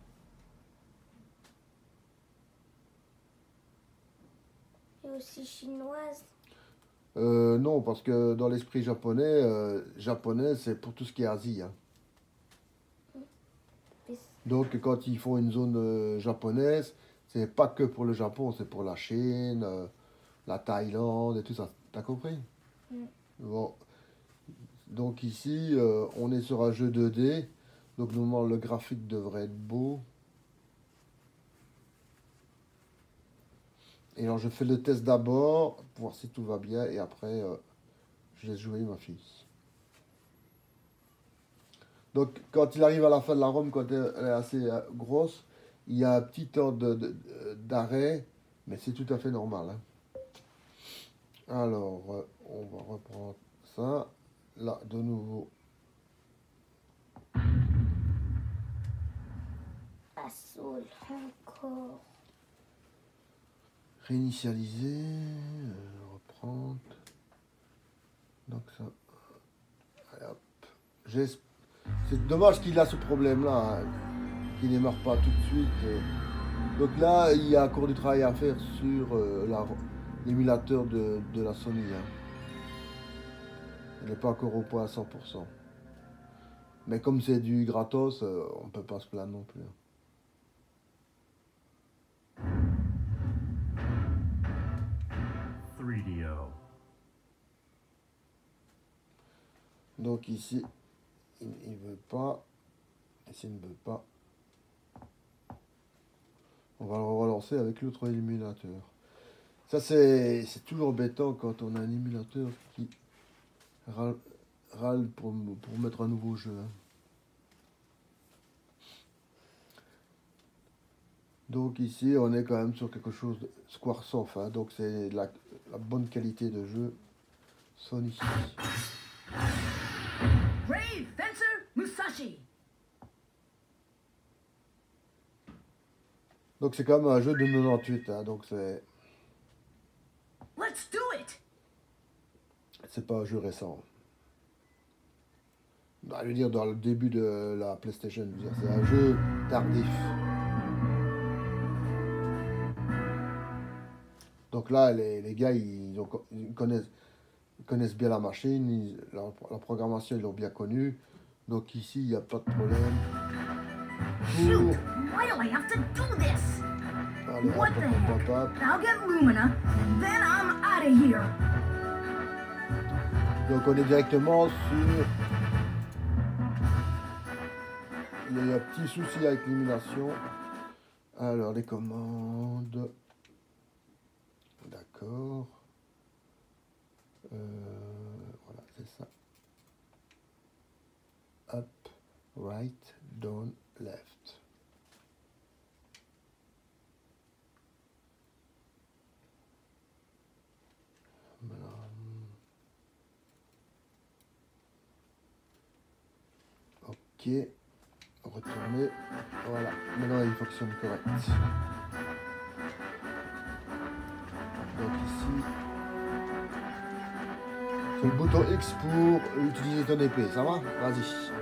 Et aussi chinoise. Euh, non, parce que dans l'esprit japonais, euh, japonais c'est pour tout ce qui est Asie, hein. Et Donc quand ils font une zone euh, japonaise, c'est pas que pour le Japon, c'est pour la Chine, euh, la Thaïlande et tout ça. T'as compris? Mm. Bon. Donc ici, euh, on est sur un jeu deux D. Donc normalement, le graphique devrait être beau. Et alors, je fais le test d'abord pour voir si tout va bien. Et après, euh, je laisse jouer ma fille. Donc, quand il arrive à la fin de la ROM, quand elle elle est assez euh, grosse, il y a un petit temps de- de- d'arrêt. Mais c'est tout à fait normal, hein. Alors, euh, on va reprendre ça. Là, de nouveau. ça saoule encore. Réinitialiser. euh, reprendre. Donc ça. Allez, hop. J'esp- C'est dommage qu'il a ce problème-là, hein, qu'il démarre pas tout de suite. euh. Donc là, il y a encore du travail à faire sur euh, la- l'émulateur de, de la Sony, hein. Il n'est pas encore au point à cent pour cent. Mais comme c'est du gratos, euh, on peut pas se plaindre non plus, hein. three D O. Donc ici, il ne veut pas. Ici, il ne veut pas. On va le relancer avec l'autre émulateur. Ça, c'est c'est toujours embêtant quand on a un émulateur qui râle, râle pour, pour mettre un nouveau jeu, hein. Donc ici, on est quand même sur quelque chose de Squaresoft, hein. Donc c'est la, la bonne qualité de jeu Sony. Brave fencer Musashi. Donc c'est quand même un jeu de quatre-vingt-dix-huit, hein. Donc c'est Let's do it. c'est pas un jeu récent. Bah, je veux dire, dans le début de la PlayStation, je veux dire, c'est un jeu tardif. Donc là, les, les gars, ils, ont- ils connaissent, ils connaissent bien la machine, ils- la, la programmation, ils l'ont bien connue. Donc ici, il n'y a pas de problème. Shoot! Pour... Why do I have to do this? Allez, hop, What hop, the hop, heck? hop, hop. I'll get Lumina, and then I'm out of here. Donc on est directement sur... Il y a eu un petit souci avec l'émulation. Alors les commandes... D'accord. Euh, voilà, c'est ça. Up, right, down, left. Voilà. Ok. Retourner. Voilà. Maintenant il fonctionne correct. Donc ici. C'est le bouton X pour utiliser ton épée. Ça va? Vas-y.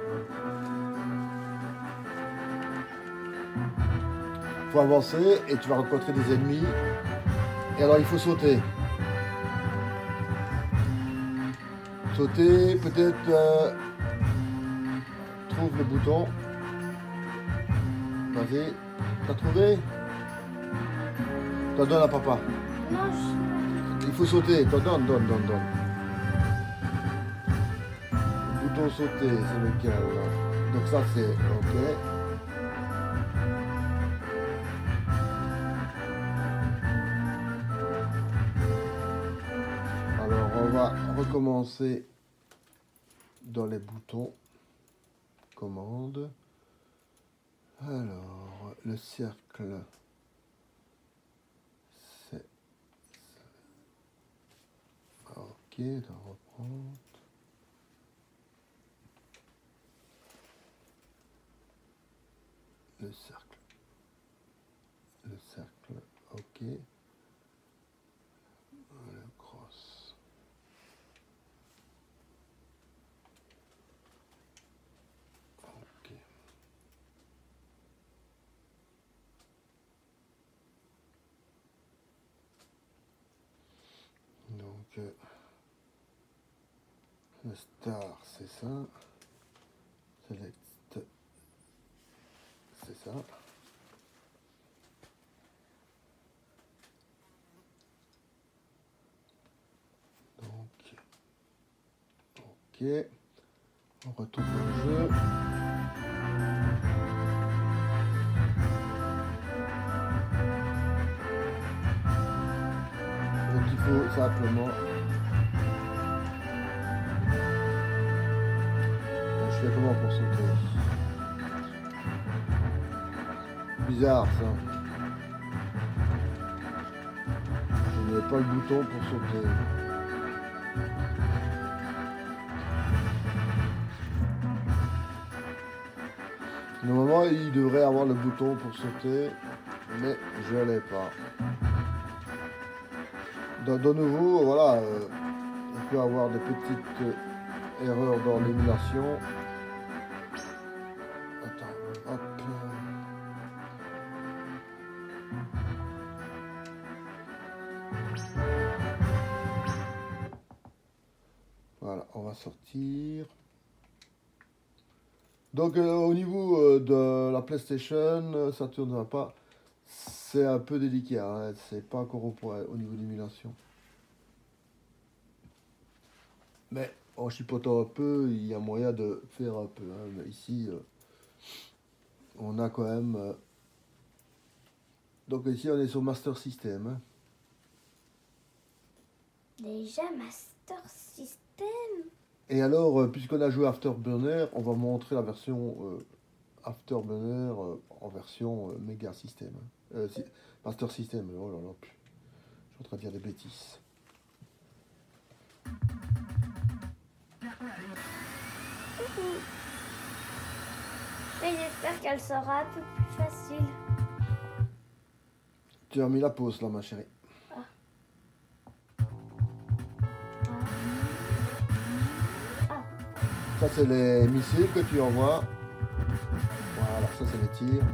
Faut avancer et tu vas rencontrer des ennemis. Et alors il faut sauter. Sauter, peut-être euh, trouve le bouton. Vas-y. T'as trouvé? T'en donnes à papa. Non, je... Il faut sauter. T'en donne, donne, donne, donne. Le bouton sauter, c'est lequel là? Donc ça c'est ok. Alors on va recommencer dans les boutons. Commande. Alors, le cercle, c'est... Ok, on reprend. Le cercle. Le cercle, ok. Le star, c'est ça. Select, c'est ça. Donc, ok. On retourne dans le jeu. Donc il faut simplement. Je fais comment pour sauter? Bizarre ça. Je n'ai pas le bouton pour sauter. Normalement il devrait avoir le bouton pour sauter, mais je l'ai pas. De, de nouveau, voilà, euh, il peut y avoir des petites euh, erreurs dans l'émulation. Attends, hop. Voilà, on va sortir. Donc euh, au niveau euh, de la PlayStation, euh, ça ne tournera pas. C'est un peu délicat, hein, c'est pas encore au point au niveau de l'émulation. Mais en chipotant un peu, il y a moyen de faire un peu. Hein, mais ici, euh, on a quand même... Euh... Donc ici, on est sur Master System. Hein. Déjà Master System. Et alors, euh, puisqu'on a joué Afterburner, on va montrer la version euh, Afterburner euh, en version euh, Mega System. Hein. Euh, si, Master System, oh là là, je suis en train de dire des bêtises. Mais j'espère qu'elle sera un peu plus facile. Tu as mis la pause là, ma chérie. Ah. Ah. Ça, c'est les missiles que tu envoies. Voilà, ça, c'est les tirs.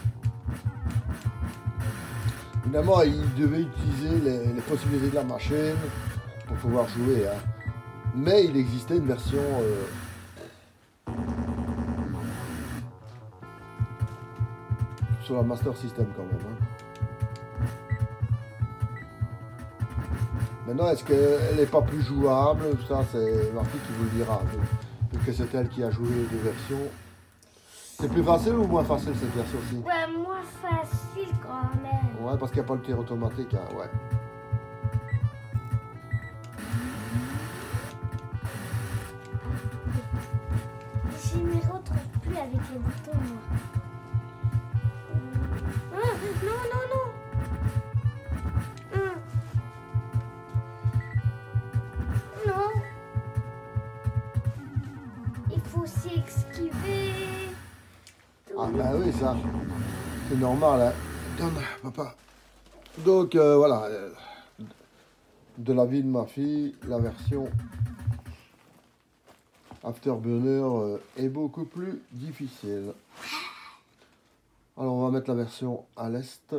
Évidemment, il devait utiliser les, les possibilités de la machine pour pouvoir jouer. Hein. Mais il existait une version... Euh, sur la Master System quand même. Hein. Maintenant, est-ce qu'elle n'est pas plus jouable? Ça, c'est Marty qui vous le dira. Vu que c'est elle qui a joué les deux versions. C'est plus facile ou moins facile cette version-ci? Ouais, moins facile quand même. Ouais, parce qu'il n'y a pas le tir automatique. Hein. Ouais. Je ne m'y retrouve plus avec les boutons, moi. Ah, non, non, non. Ah. Non. Il faut aussi esquiver. Ah bah oui, ça, c'est normal. Hein. Donne, papa. Donc, euh, voilà. Euh, de la vie de ma fille, la version Afterburner euh, est beaucoup plus difficile. Alors, on va mettre la version à l'est.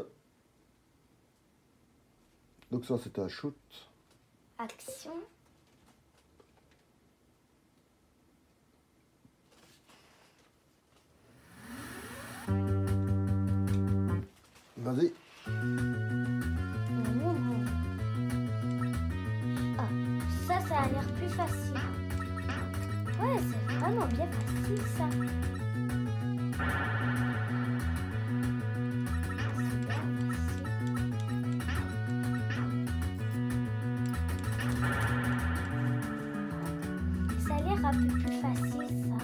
Donc ça, c'est un shoot. Action. Vas-y. Ah, ça, ça a l'air plus facile. Ouais, c'est vraiment bien facile, ça. Ça a l'air un peu plus facile, ça.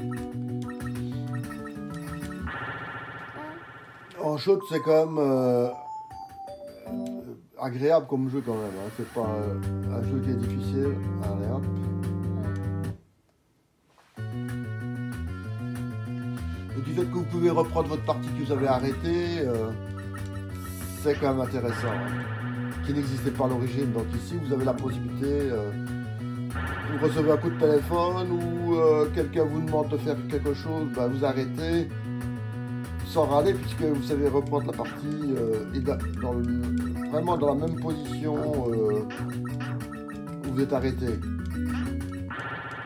En shoot, c'est quand même euh, euh, agréable comme jeu quand même. Hein. C'est pas euh, un jeu qui est difficile. Allez hop. Et du fait que vous pouvez reprendre votre partie que vous avez arrêtée, euh, c'est quand même intéressant. Hein. Qui n'existait pas à l'origine. Donc ici, vous avez la possibilité. Euh, vous recevez un coup de téléphone ou euh, quelqu'un vous demande de faire quelque chose, bah, vous arrêtez. Sans râler, puisque vous savez reprendre la partie euh, et dans le, vraiment dans la même position euh, où vous êtes arrêté.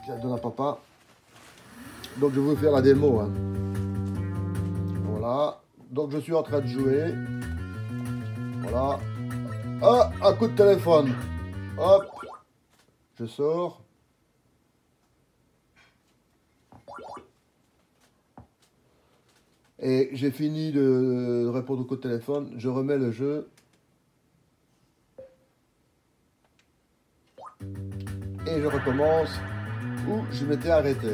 Je la donne à papa. Donc je vais vous faire la démo. Hein. Voilà. Donc je suis en train de jouer. Voilà. Ah, un coup de téléphone. Hop. Je sors. Et j'ai fini de répondre au coup de téléphone. Je remets le jeu. Et je recommence où je m'étais arrêté.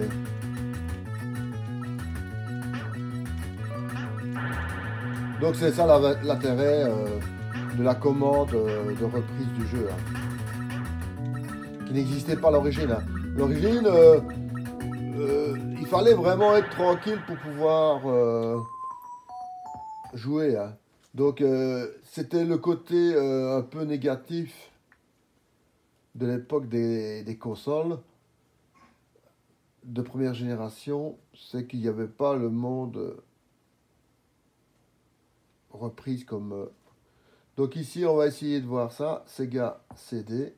Donc c'est ça l'intérêt euh, de la commande euh, de reprise du jeu. Hein, qui n'existait pas à l'origine. Hein. L'origine, euh, euh, il fallait vraiment être tranquille pour pouvoir euh, jouer. Hein. Donc euh, c'était le côté euh, un peu négatif de l'époque des, des consoles de première génération, c'est qu'il n'y avait pas le monde reprise comme... Euh... Donc ici, on va essayer de voir ça. Sega C D.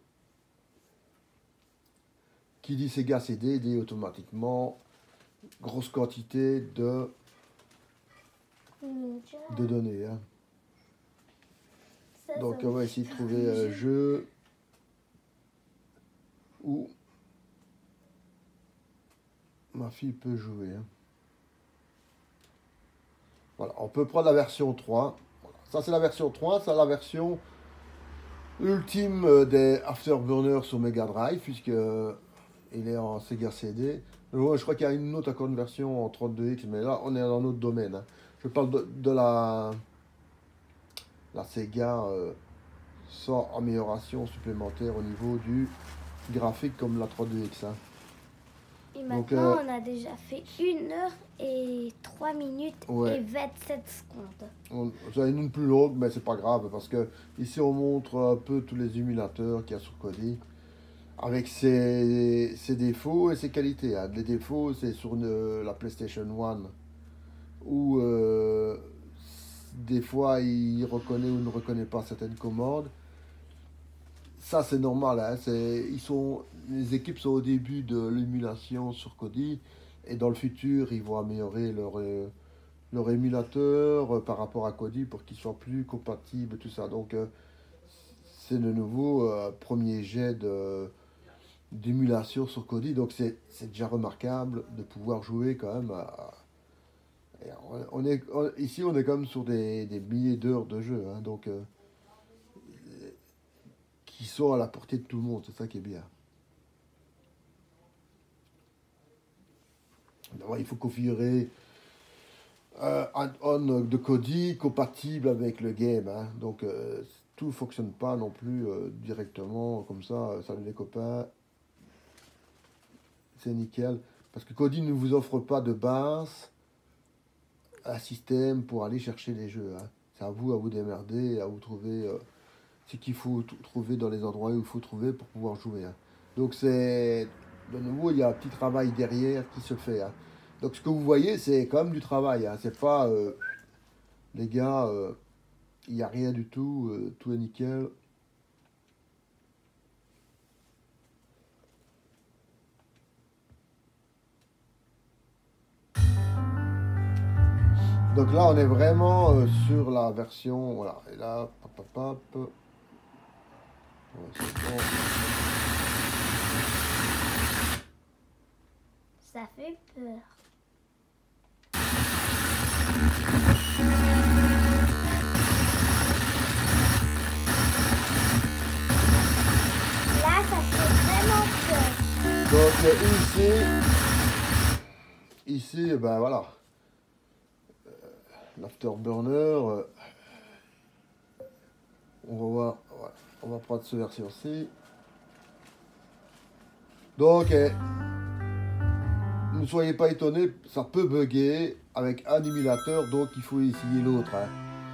Qui dit Sega C D dit automatiquement grosse quantité de, de données. Hein. Ça, Donc ça on va essayer de trouver un jeu où ma fille peut jouer. Hein. Voilà, on peut prendre la version trois. Voilà. Ça c'est la version trois, ça c'est la version ultime des Afterburner sur Mega Drive, puisque il est en Sega C D. Je crois qu'il y a une autre encore une version en trente-deux X, mais là on est dans notre domaine. Hein. Je parle de, de la, la Sega euh, sans amélioration supplémentaire au niveau du graphique comme la trente-deux X. Hein. Et maintenant, Donc, euh, on a déjà fait une heure et trois minutes ouais. et vingt-sept secondes. On, c'est une plus longue, mais c'est pas grave, parce que ici on montre un peu tous les émulateurs qu'il y a sur Kodi, avec ses, ses défauts et ses qualités. Hein. Les défauts, c'est sur une, la PlayStation un, où euh, des fois il reconnaît ou ne reconnaît pas certaines commandes. Ça c'est normal, hein. c'est, ils sont, les équipes sont au début de l'émulation sur Kodi, et dans le futur ils vont améliorer leur, euh, leur émulateur euh, par rapport à Kodi pour qu'il soit plus compatible, tout ça. Donc euh, c'est de nouveau euh, premier jet de, d'émulation sur Kodi, donc c'est, c'est déjà remarquable de pouvoir jouer quand même. À, à, on est, on, ici on est quand même sur des, des milliers d'heures de jeu, hein, donc... Euh, qui sont à la portée de tout le monde, c'est ça qui est bien. D'abord, il faut configurer un add-on de Kodi compatible avec le game. Hein. Donc, euh, tout ne fonctionne pas non plus euh, directement comme ça. Salut les copains. C'est nickel. Parce que Kodi ne vous offre pas de base un système pour aller chercher les jeux. Hein. C'est à vous, à vous démerder, à vous trouver... Euh, ce qu'il faut trouver dans les endroits où il faut trouver pour pouvoir jouer. Hein. Donc c'est, de nouveau, il y a un petit travail derrière qui se fait. Hein. Donc ce que vous voyez, c'est quand même du travail. Hein. C'est pas, euh, les gars, euh, il n'y a rien du tout, euh, tout est nickel. Donc là, on est vraiment euh, sur la version, voilà, et là, pop, pop, pop. Ouais, bon. Ça fait peur. Là, ça fait vraiment peur. Donc euh, ici, ici, ben voilà, euh, l'Afterburner, euh, on va voir, ouais. On va prendre cette version-ci. Donc, eh, ne soyez pas étonnés, ça peut bugger avec un émulateur, donc il faut essayer l'autre. Hein.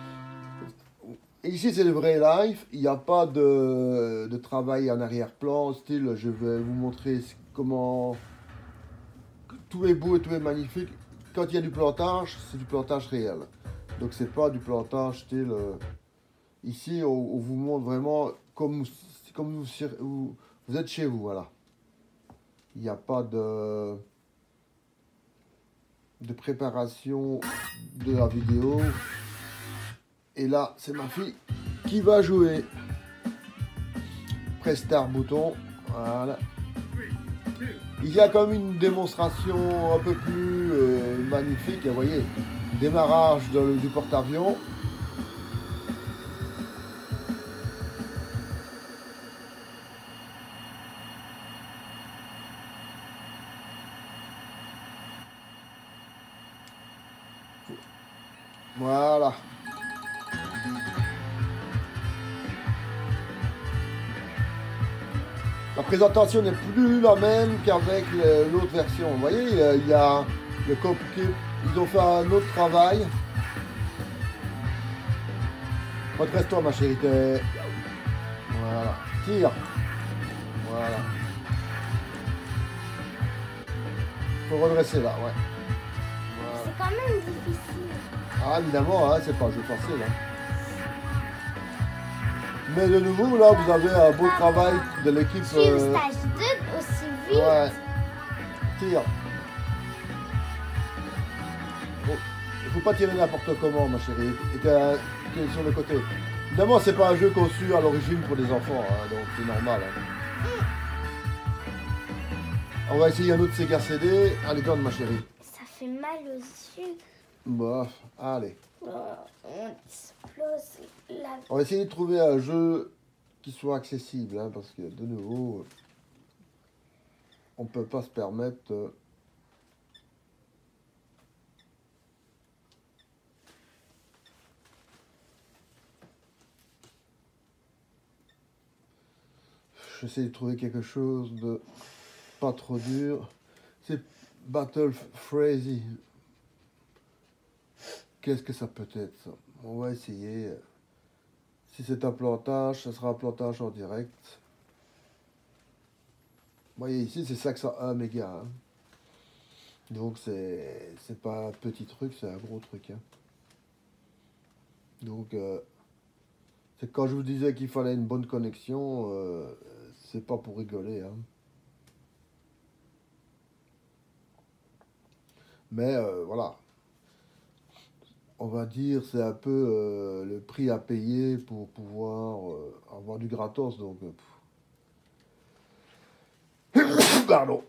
Ici, c'est le vrai live. Il n'y a pas de, de travail en arrière-plan. Style, je vais vous montrer comment tout est beau et tout est magnifique. Quand il y a du plantage, c'est du plantage réel. Donc, c'est pas du plantage style... Euh, Ici, on, on vous montre vraiment comme, comme vous, vous, vous êtes chez vous, voilà. Il n'y a pas de, de préparation de la vidéo. Et là, c'est ma fille qui va jouer. Press start bouton. Voilà. Il y a comme une démonstration un peu plus euh, magnifique. Vous voyez, démarrage de, du porte-avions. Voilà. La présentation n'est plus la même qu'avec l'autre version. Vous voyez, il y a le cockpit. Ils ont fait un autre travail. Redresse-toi, ma chérie. Voilà. Tire. Voilà. Faut redresser là, ouais. Voilà. C'est quand même difficile. Ah, évidemment, hein, c'est pas un jeu facile. Hein. Mais de nouveau, là, vous avez un beau travail de l'équipe. Sur euh... stage deux aussi vite. Ouais. Tire. Bon, il faut pas tirer n'importe comment, ma chérie. Et t'es sur le côté. Évidemment, c'est pas un jeu conçu à l'origine pour des enfants, hein, donc c'est normal. Hein. On va essayer un autre Sega C D. Allez, donne, ma chérie. Ça fait mal aux yeux. Bof, allez. Oh, on explose la... On va essayer de trouver un jeu qui soit accessible, hein, parce que de nouveau, on peut pas se permettre. Euh... J'essaie de trouver quelque chose de pas trop dur. C'est Battle Frenzy. Qu'est-ce que ça peut être, ça? On va essayer. Si c'est un plantage, ça sera un plantage en direct. Vous voyez ici, c'est ça que ça un méga. Hein. Donc c'est c'est pas un petit truc, c'est un gros truc. Hein. Donc euh, c'est quand je vous disais qu'il fallait une bonne connexion, euh, c'est pas pour rigoler. Hein. Mais euh, voilà. On va dire c'est un peu euh, le prix à payer pour pouvoir euh, avoir du gratos. Donc, euh, pardon.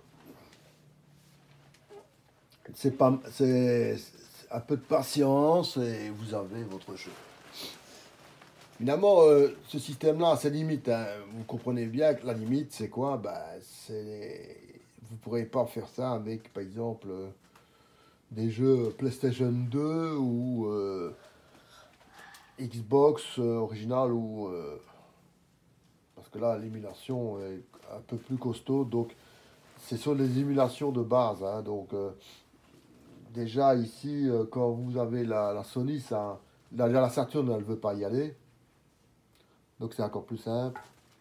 C'est pas, c'est un peu de patience et vous avez votre jeu. Évidemment, euh, ce système-là a ses limites. Hein. Vous comprenez bien que la limite, c'est quoi? Bah, c'est, vous pourrez pas faire ça avec, par exemple. Euh, des jeux PlayStation deux ou euh, Xbox euh, original ou euh, parce que là l'émulation est un peu plus costaud, donc c'est sur les émulations de base. Hein, donc euh, déjà ici euh, quand vous avez la, la Sony, ça, la, la Saturn elle veut pas y aller, donc c'est encore plus simple.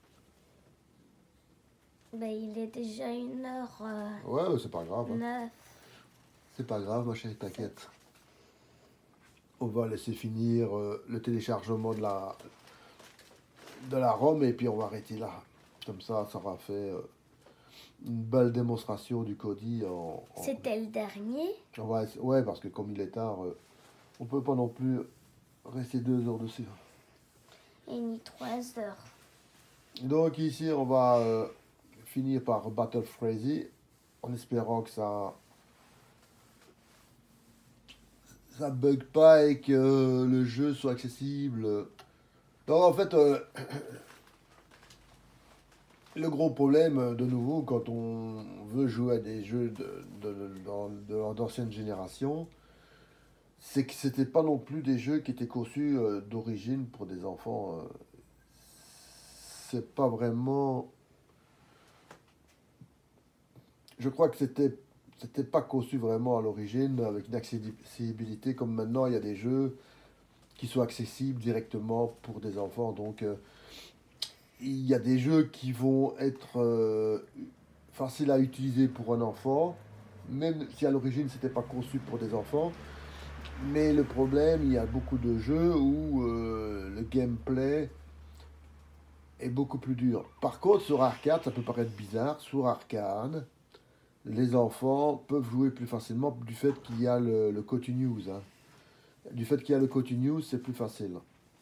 Ben, il est déjà une heure. Euh, ouais, c'est pas grave. neuf. Hein. C'est pas grave, ma chérie, t'inquiète. On va laisser finir euh, le téléchargement de la, de la ROM et puis on va arrêter là. Comme ça, ça aura fait euh, une belle démonstration du Kodi. En, en... C'était le dernier? Ouais, ouais, parce que comme il est tard, euh, on peut pas non plus rester deux heures dessus. Et ni trois heures. Donc ici, on va euh, finir par Battle Frenzy en espérant que ça... ça bug pas et que le jeu soit accessible. Donc en fait, euh, le gros problème, de nouveau, quand on veut jouer à des jeux de, de, de, de, d'ancienne génération, c'est que c'était pas non plus des jeux qui étaient conçus euh, d'origine pour des enfants. Euh, c'est pas vraiment... Je crois que c'était... C'était pas conçu vraiment à l'origine avec une accessibilité comme maintenant il y a des jeux qui sont accessibles directement pour des enfants. Donc euh, il y a des jeux qui vont être euh, faciles à utiliser pour un enfant, même si à l'origine c'était pas conçu pour des enfants. Mais le problème, il y a beaucoup de jeux où euh, le gameplay est beaucoup plus dur. Par contre sur arcade, ça peut paraître bizarre, sur arcade, les enfants peuvent jouer plus facilement du fait qu'il y a le, le Continuous. Hein. Du fait qu'il y a le Continuous, c'est plus facile.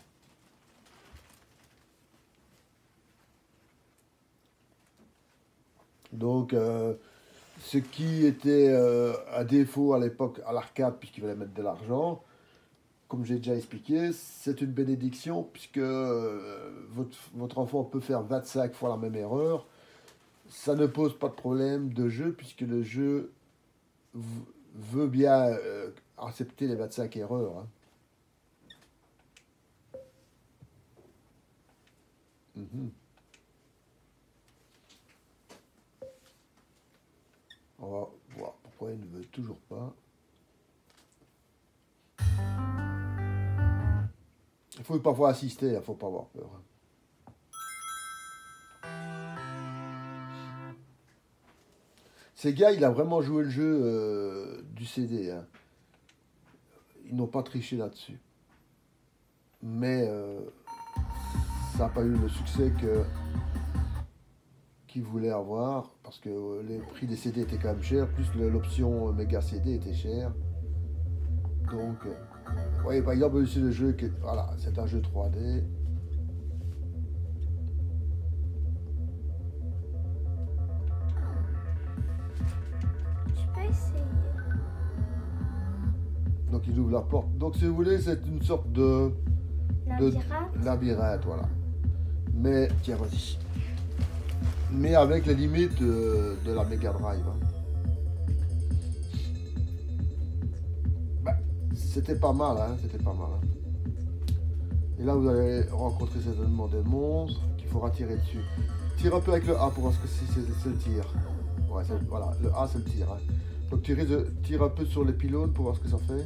Donc, euh, ce qui était euh, un défaut à l'époque à l'arcade, puisqu'il fallait mettre de l'argent, comme j'ai déjà expliqué, c'est une bénédiction, puisque euh, votre, votre enfant peut faire vingt-cinq fois la même erreur. Ça ne pose pas de problème de jeu, puisque le jeu veut bien euh, accepter les vingt-cinq erreurs. Hein. Mm-hmm. On va voir pourquoi il ne veut toujours pas. Il faut parfois assister, il ne faut pas avoir peur. Ces gars, il a vraiment joué le jeu euh, du C D. Hein. Ils n'ont pas triché là-dessus. Mais euh, ça n'a pas eu le succès que qu'ils voulaient avoir. Parce que euh, les prix des C D étaient quand même chers. Plus l'option méga C D était chère. Donc, euh, vous voyez, par exemple, ici le jeu, qui, voilà, c'est un jeu trois D. Donc il ouvre la porte. Donc si vous voulez, c'est une sorte de labyrinthe. De labyrinthe, voilà. Mais tiens, vas-y. Mais avec les limites de, de la Mega Drive. Hein. Ben, c'était pas mal, hein. C'était pas mal. Hein. Et là, vous allez rencontrer certainement des monstres qu'il faudra tirer dessus. Tire un peu avec le A pour voir ce que c'est le tir. Ouais, voilà, le A c'est le tir. Hein. Donc tire, tire un peu sur les pylônes pour voir ce que ça fait.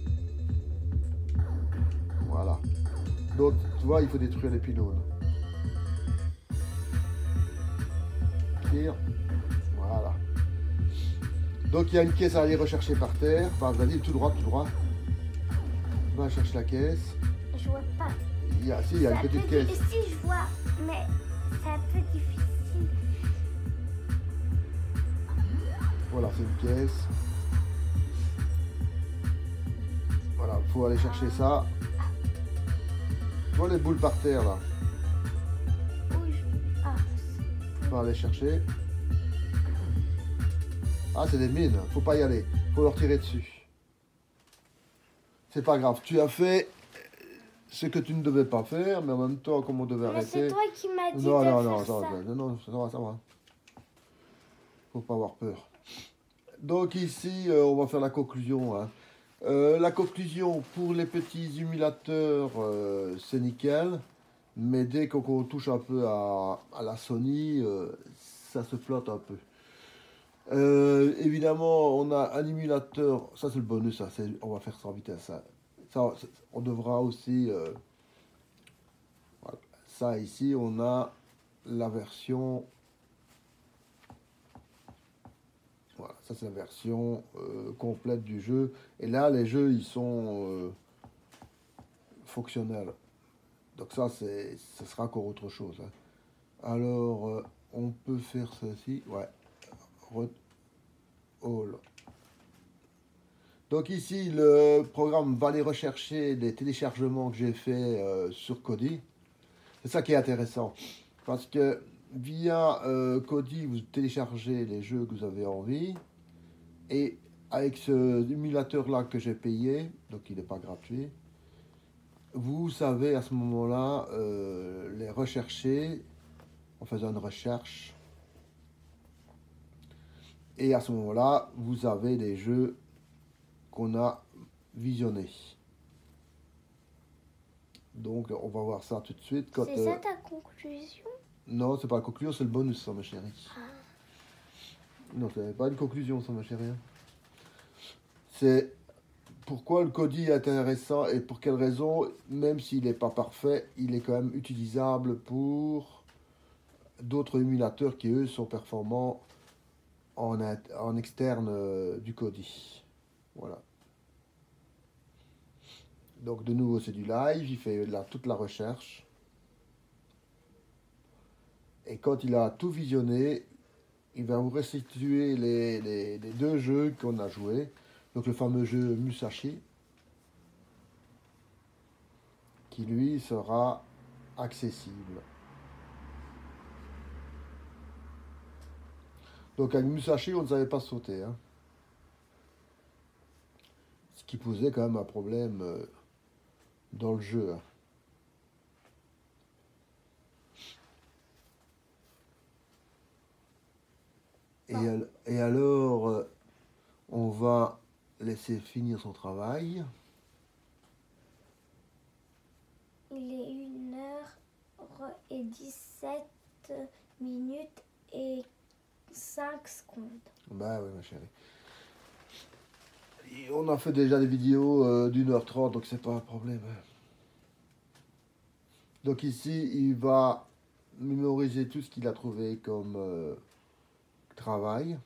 Voilà. Donc tu vois, il faut détruire les pylônes. Tire. Voilà. Donc il y a une caisse à aller rechercher par terre. Enfin, vas-y, tout droit, tout droit. Va chercher la caisse. Je vois pas. Il y a, si, il y a une petite caisse. Si, je vois, mais c'est un peu difficile. Voilà, c'est une caisse. Voilà, il faut aller chercher ça. Tu vois les boules par terre là. Oui, je... ah, il faut aller chercher. Ah, c'est des mines, faut pas y aller. Faut leur tirer dessus. C'est pas grave, tu as fait ce que tu ne devais pas faire, mais en même temps, comme on devait mais arrêter. c'est toi qui m'as dit non, de non, faire non, ça. ça va, non, non, ça va, ça va. Faut pas avoir peur. Donc ici, euh, on va faire la conclusion. Hein. Euh, la conclusion pour les petits émulateurs, euh, c'est nickel. Mais dès qu'on touche un peu à, à la Sony, euh, ça se flotte un peu. Euh, évidemment, on a un émulateur. Ça, c'est le bonus. Ça, on va faire sans vitesse. Ça, ça on devra aussi. Euh, voilà. Ça, ici, on a la version. Voilà, ça c'est la version euh, complète du jeu. Et là, les jeux, ils sont euh, fonctionnels. Donc ça, c'est, ça sera encore autre chose. Hein. Alors, euh, on peut faire ceci. Ouais. All. Donc ici, le programme va aller rechercher les téléchargements que j'ai fait euh, sur Kodi. C'est ça qui est intéressant. Parce que via euh, Kodi, vous téléchargez les jeux que vous avez envie. Et avec ce émulateur-là que j'ai payé, donc il n'est pas gratuit, vous savez à ce moment-là euh, les rechercher en faisant une recherche. Et à ce moment-là, vous avez des jeux qu'on a visionnés. Donc on va voir ça tout de suite. Quand, c'est euh... ça ta conclusion? Non, c'est pas la conclusion, c'est le bonus, ça, ma chérie. Ah. Non, c'est pas une conclusion, ça, ma chérie. C'est pourquoi le Kodi est intéressant et pour quelle raison, même s'il n'est pas parfait, il est quand même utilisable pour d'autres émulateurs qui, eux, sont performants en, en externe euh, du Kodi. Voilà. Donc, de nouveau, c'est du live. Il fait là, toute la recherche. Et quand il a tout visionné, il va vous restituer les, les, les deux jeux qu'on a joués. Donc le fameux jeu Musashi, qui lui sera accessible. Donc avec Musashi, on ne savait pas sauter. Hein. Ce qui posait quand même un problème euh, dans le jeu. Hein. Et, al et alors, euh, on va laisser finir son travail. Il est une heure et dix-sept minutes et cinq secondes. Bah oui, ma chérie. Et on a fait déjà des vidéos euh, d'une heure trente, donc c'est pas un problème. Donc ici, il va mémoriser tout ce qu'il a trouvé comme euh, travail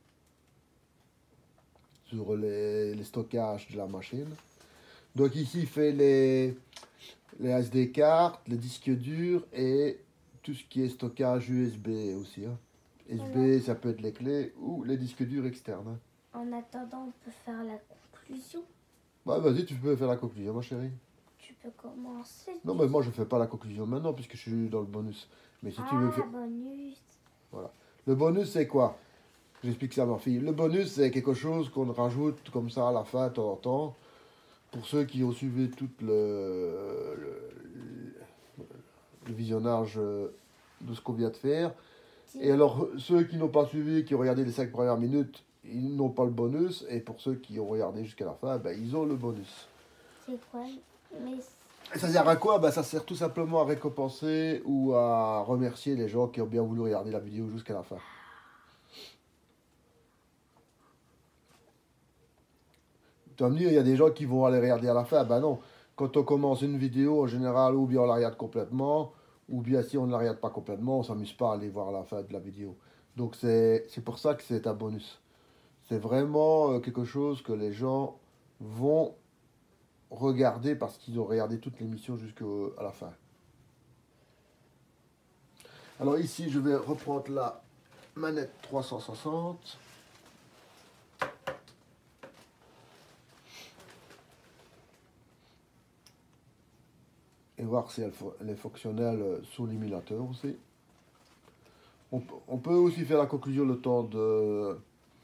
sur les, les stockages de la machine. Donc ici, il fait les, les S D cartes, les disques durs et tout ce qui est stockage U S B aussi. Hein. U S B, voilà. Ça peut être les clés ou les disques durs externes. Hein. En attendant, on peut faire la conclusion. Bah vas-y, tu peux faire la conclusion, ma chérie. Tu peux commencer. Non, mais moi je fais pas la conclusion maintenant puisque je suis dans le bonus. Mais si ah, tu veux faire... bonus. Voilà. Le bonus, c'est quoi? J'explique ça à ma fille. Le bonus, c'est quelque chose qu'on rajoute comme ça à la fin, de temps en temps. Pour ceux qui ont suivi tout le, le, le visionnage de ce qu'on vient de faire. Et alors, ceux qui n'ont pas suivi, qui ont regardé les cinq premières minutes, ils n'ont pas le bonus. Et pour ceux qui ont regardé jusqu'à la fin, ben, ils ont le bonus. C'est quoi? Mais... Et ça sert à quoi? Ben, ça sert tout simplement à récompenser ou à remercier les gens qui ont bien voulu regarder la vidéo jusqu'à la fin. Tu vas me dire, il y a des gens qui vont aller regarder à la fin. Ben non, quand on commence une vidéo, en général, ou bien on la regarde complètement, ou bien si on ne la regarde pas complètement, on ne s'amuse pas à aller voir la fin de la vidéo. Donc c'est pour ça que c'est un bonus. C'est vraiment quelque chose que les gens vont regarder parce qu'ils ont regardé toute l'émission jusqu'à la fin. Alors ici, je vais reprendre la manette trois cent soixante. Et voir si elle, elle est fonctionnelle sur l'émulateur aussi. On, on peut aussi faire la conclusion le temps de,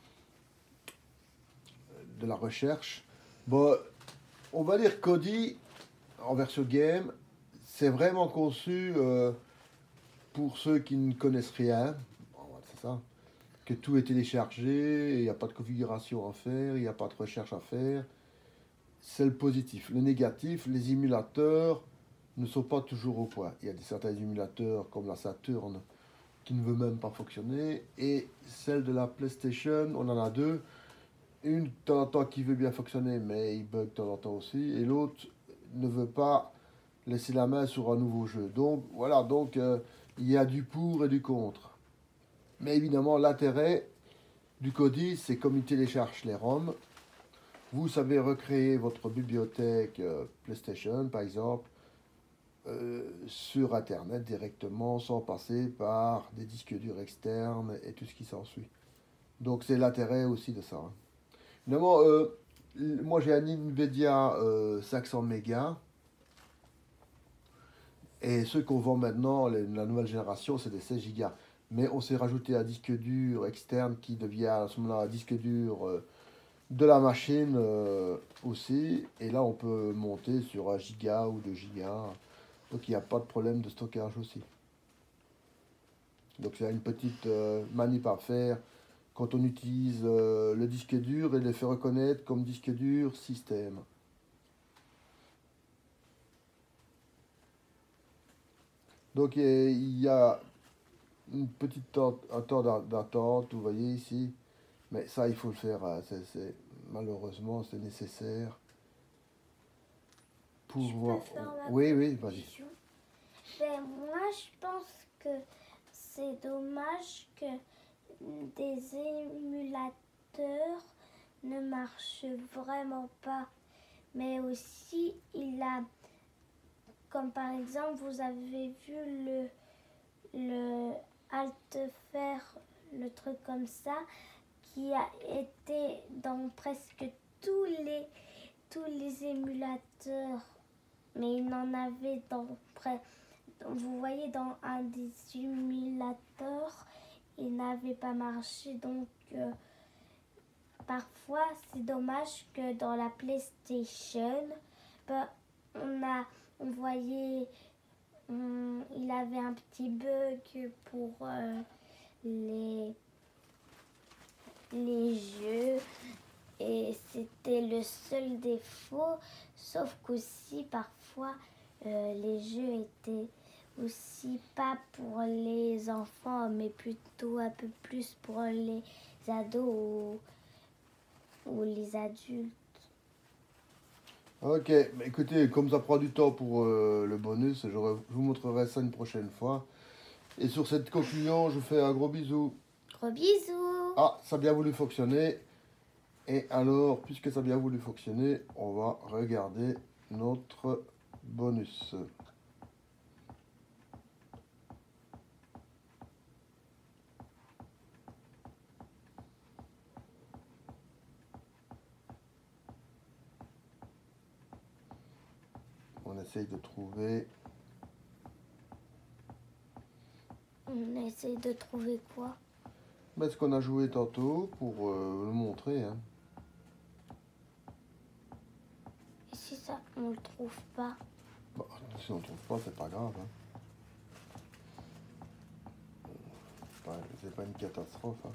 de la recherche. Bon, on va dire Kodi, en version game, c'est vraiment conçu euh, pour ceux qui ne connaissent rien. C'est ça. Que tout est téléchargé, il n'y a pas de configuration à faire, il n'y a pas de recherche à faire. C'est le positif. Le négatif, les émulateurs ne sont pas toujours au point. Il y a des, certains émulateurs comme la Saturn qui ne veut même pas fonctionner. Et celle de la PlayStation, on en a deux. Une de temps en temps qui veut bien fonctionner, mais il bug de temps en temps aussi. Et l'autre ne veut pas laisser la main sur un nouveau jeu. Donc voilà, donc euh, il y a du pour et du contre. Mais évidemment, l'intérêt du Kodi, c'est comme il télécharge les ROM. Vous savez recréer votre bibliothèque euh, PlayStation, par exemple, Euh, sur Internet directement sans passer par des disques durs externes et tout ce qui s'ensuit. Donc c'est l'intérêt aussi de ça. Hein. Évidemment, euh, moi j'ai un Nvidia euh, cinq cents mégas et ceux qu'on vend maintenant, les, la nouvelle génération, c'est des seize gigas. Mais on s'est rajouté un disque dur externe qui devient à ce moment-là un disque dur euh, de la machine euh, aussi. Et là on peut monter sur un giga ou deux gigas. Donc il n'y a pas de problème de stockage aussi. Donc c'est une petite euh, manip à faire quand on utilise euh, le disque dur et le fait reconnaître comme disque dur système. Donc il y a une petite temps, un temps d'attente, vous voyez ici. Mais ça il faut le faire, hein. c'est, c'est, malheureusement c'est nécessaire. Pour je voir. Peux faire oui, oui, vas-y. Ben, moi, je pense que c'est dommage que des émulateurs ne marchent vraiment pas. Mais aussi, il a, comme par exemple, vous avez vu le, le Alt faire le truc comme ça, qui a été dans presque tous les, tous les émulateurs. Mais il en avait dans près. Vous voyez, dans un des émulateurs, il n'avait pas marché. Donc, euh, parfois, c'est dommage que dans la PlayStation, ben, on a, on voyait, on, il avait un petit bug pour euh, les, les jeux. Et c'était le seul défaut. Sauf qu'aussi, parfois, euh, les jeux étaient aussi pas pour les enfants, mais plutôt un peu plus pour les ados ou, ou les adultes. Ok, bah écoutez, comme ça prend du temps pour euh, le bonus, je vous montrerai ça une prochaine fois. Et sur cette conclusion, je vous fais un gros bisou. Gros bisous. Ah, ça a bien voulu fonctionner. Et alors, puisque ça a bien voulu fonctionner, on va regarder notre bonus. On essaye de trouver... On essaye de trouver quoi? Ben, ce qu'on a joué tantôt pour euh, le montrer. Hein. Et si ça, on le trouve pas? Bon, si on ne trouve pas, c'est pas grave. Hein. C'est pas une catastrophe. Hein.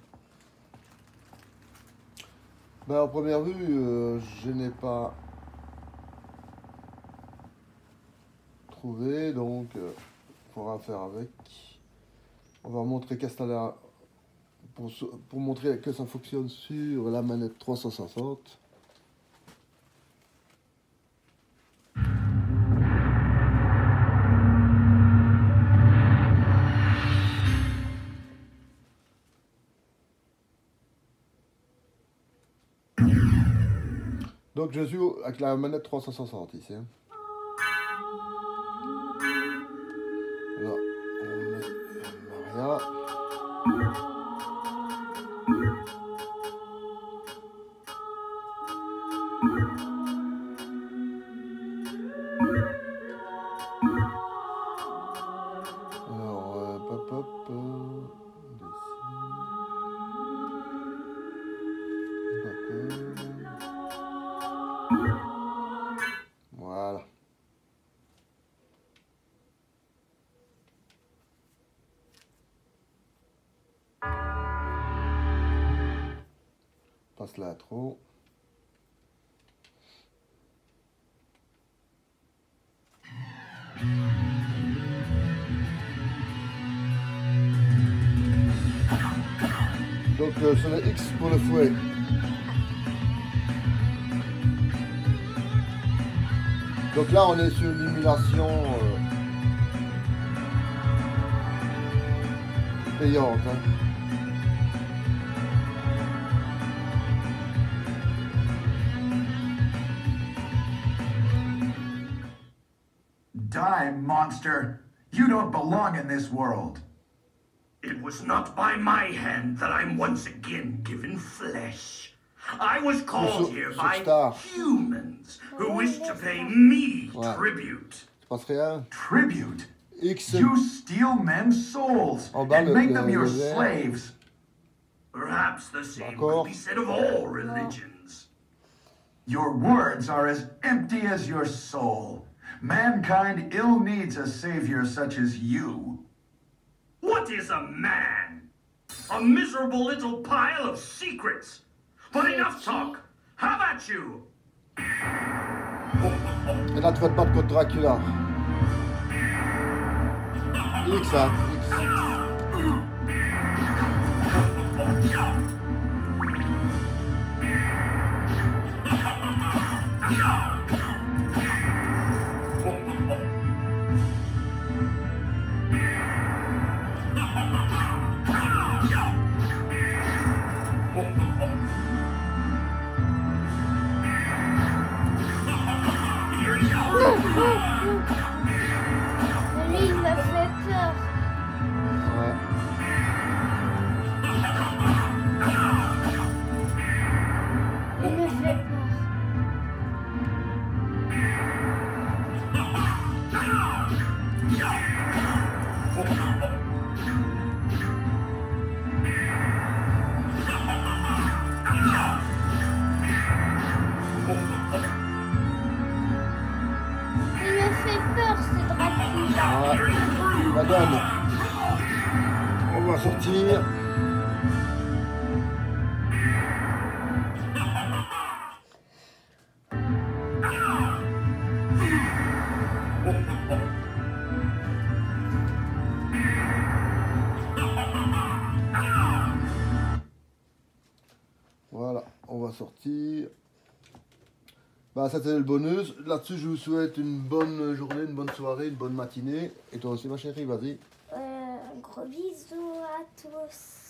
Ben, en première vue, euh, je n'ai pas trouvé, donc il euh, faudra faire avec. On va montrer Castalia pour, pour montrer que ça fonctionne sur la manette trois cent soixante. Donc je joue avec la manette trois cent soixante ici. Hein. Là, on met Maria. Alors, euh, pop, pop, euh, voilà. Passe là trop. Donc euh, sur le X pour le fouet. Donc là on est sur l'émulation euh, payante. Hein. Die, monster! You don't belong in this world. It was not by my hand that I'm once again given flesh. I was called here by humans who wish to pay me tribute. Tribute? You steal men's souls and make them your slaves. Perhaps the same could be said of all religions. Your words are as empty as your soul. Mankind ill needs a savior such as you. What is a man? A miserable little pile of secrets. But enough talk. How about you? Et là, tu vas te battre contre Dracula. X, hein. X. Lui, il me fait peur. Ouais. Madame, on va sortir. Voilà, on va sortir. Bah, ça c'était le bonus. Là-dessus, je vous souhaite une bonne journée, une bonne soirée, une bonne matinée. Et toi aussi, ma chérie, vas-y. Euh, un gros bisou à tous.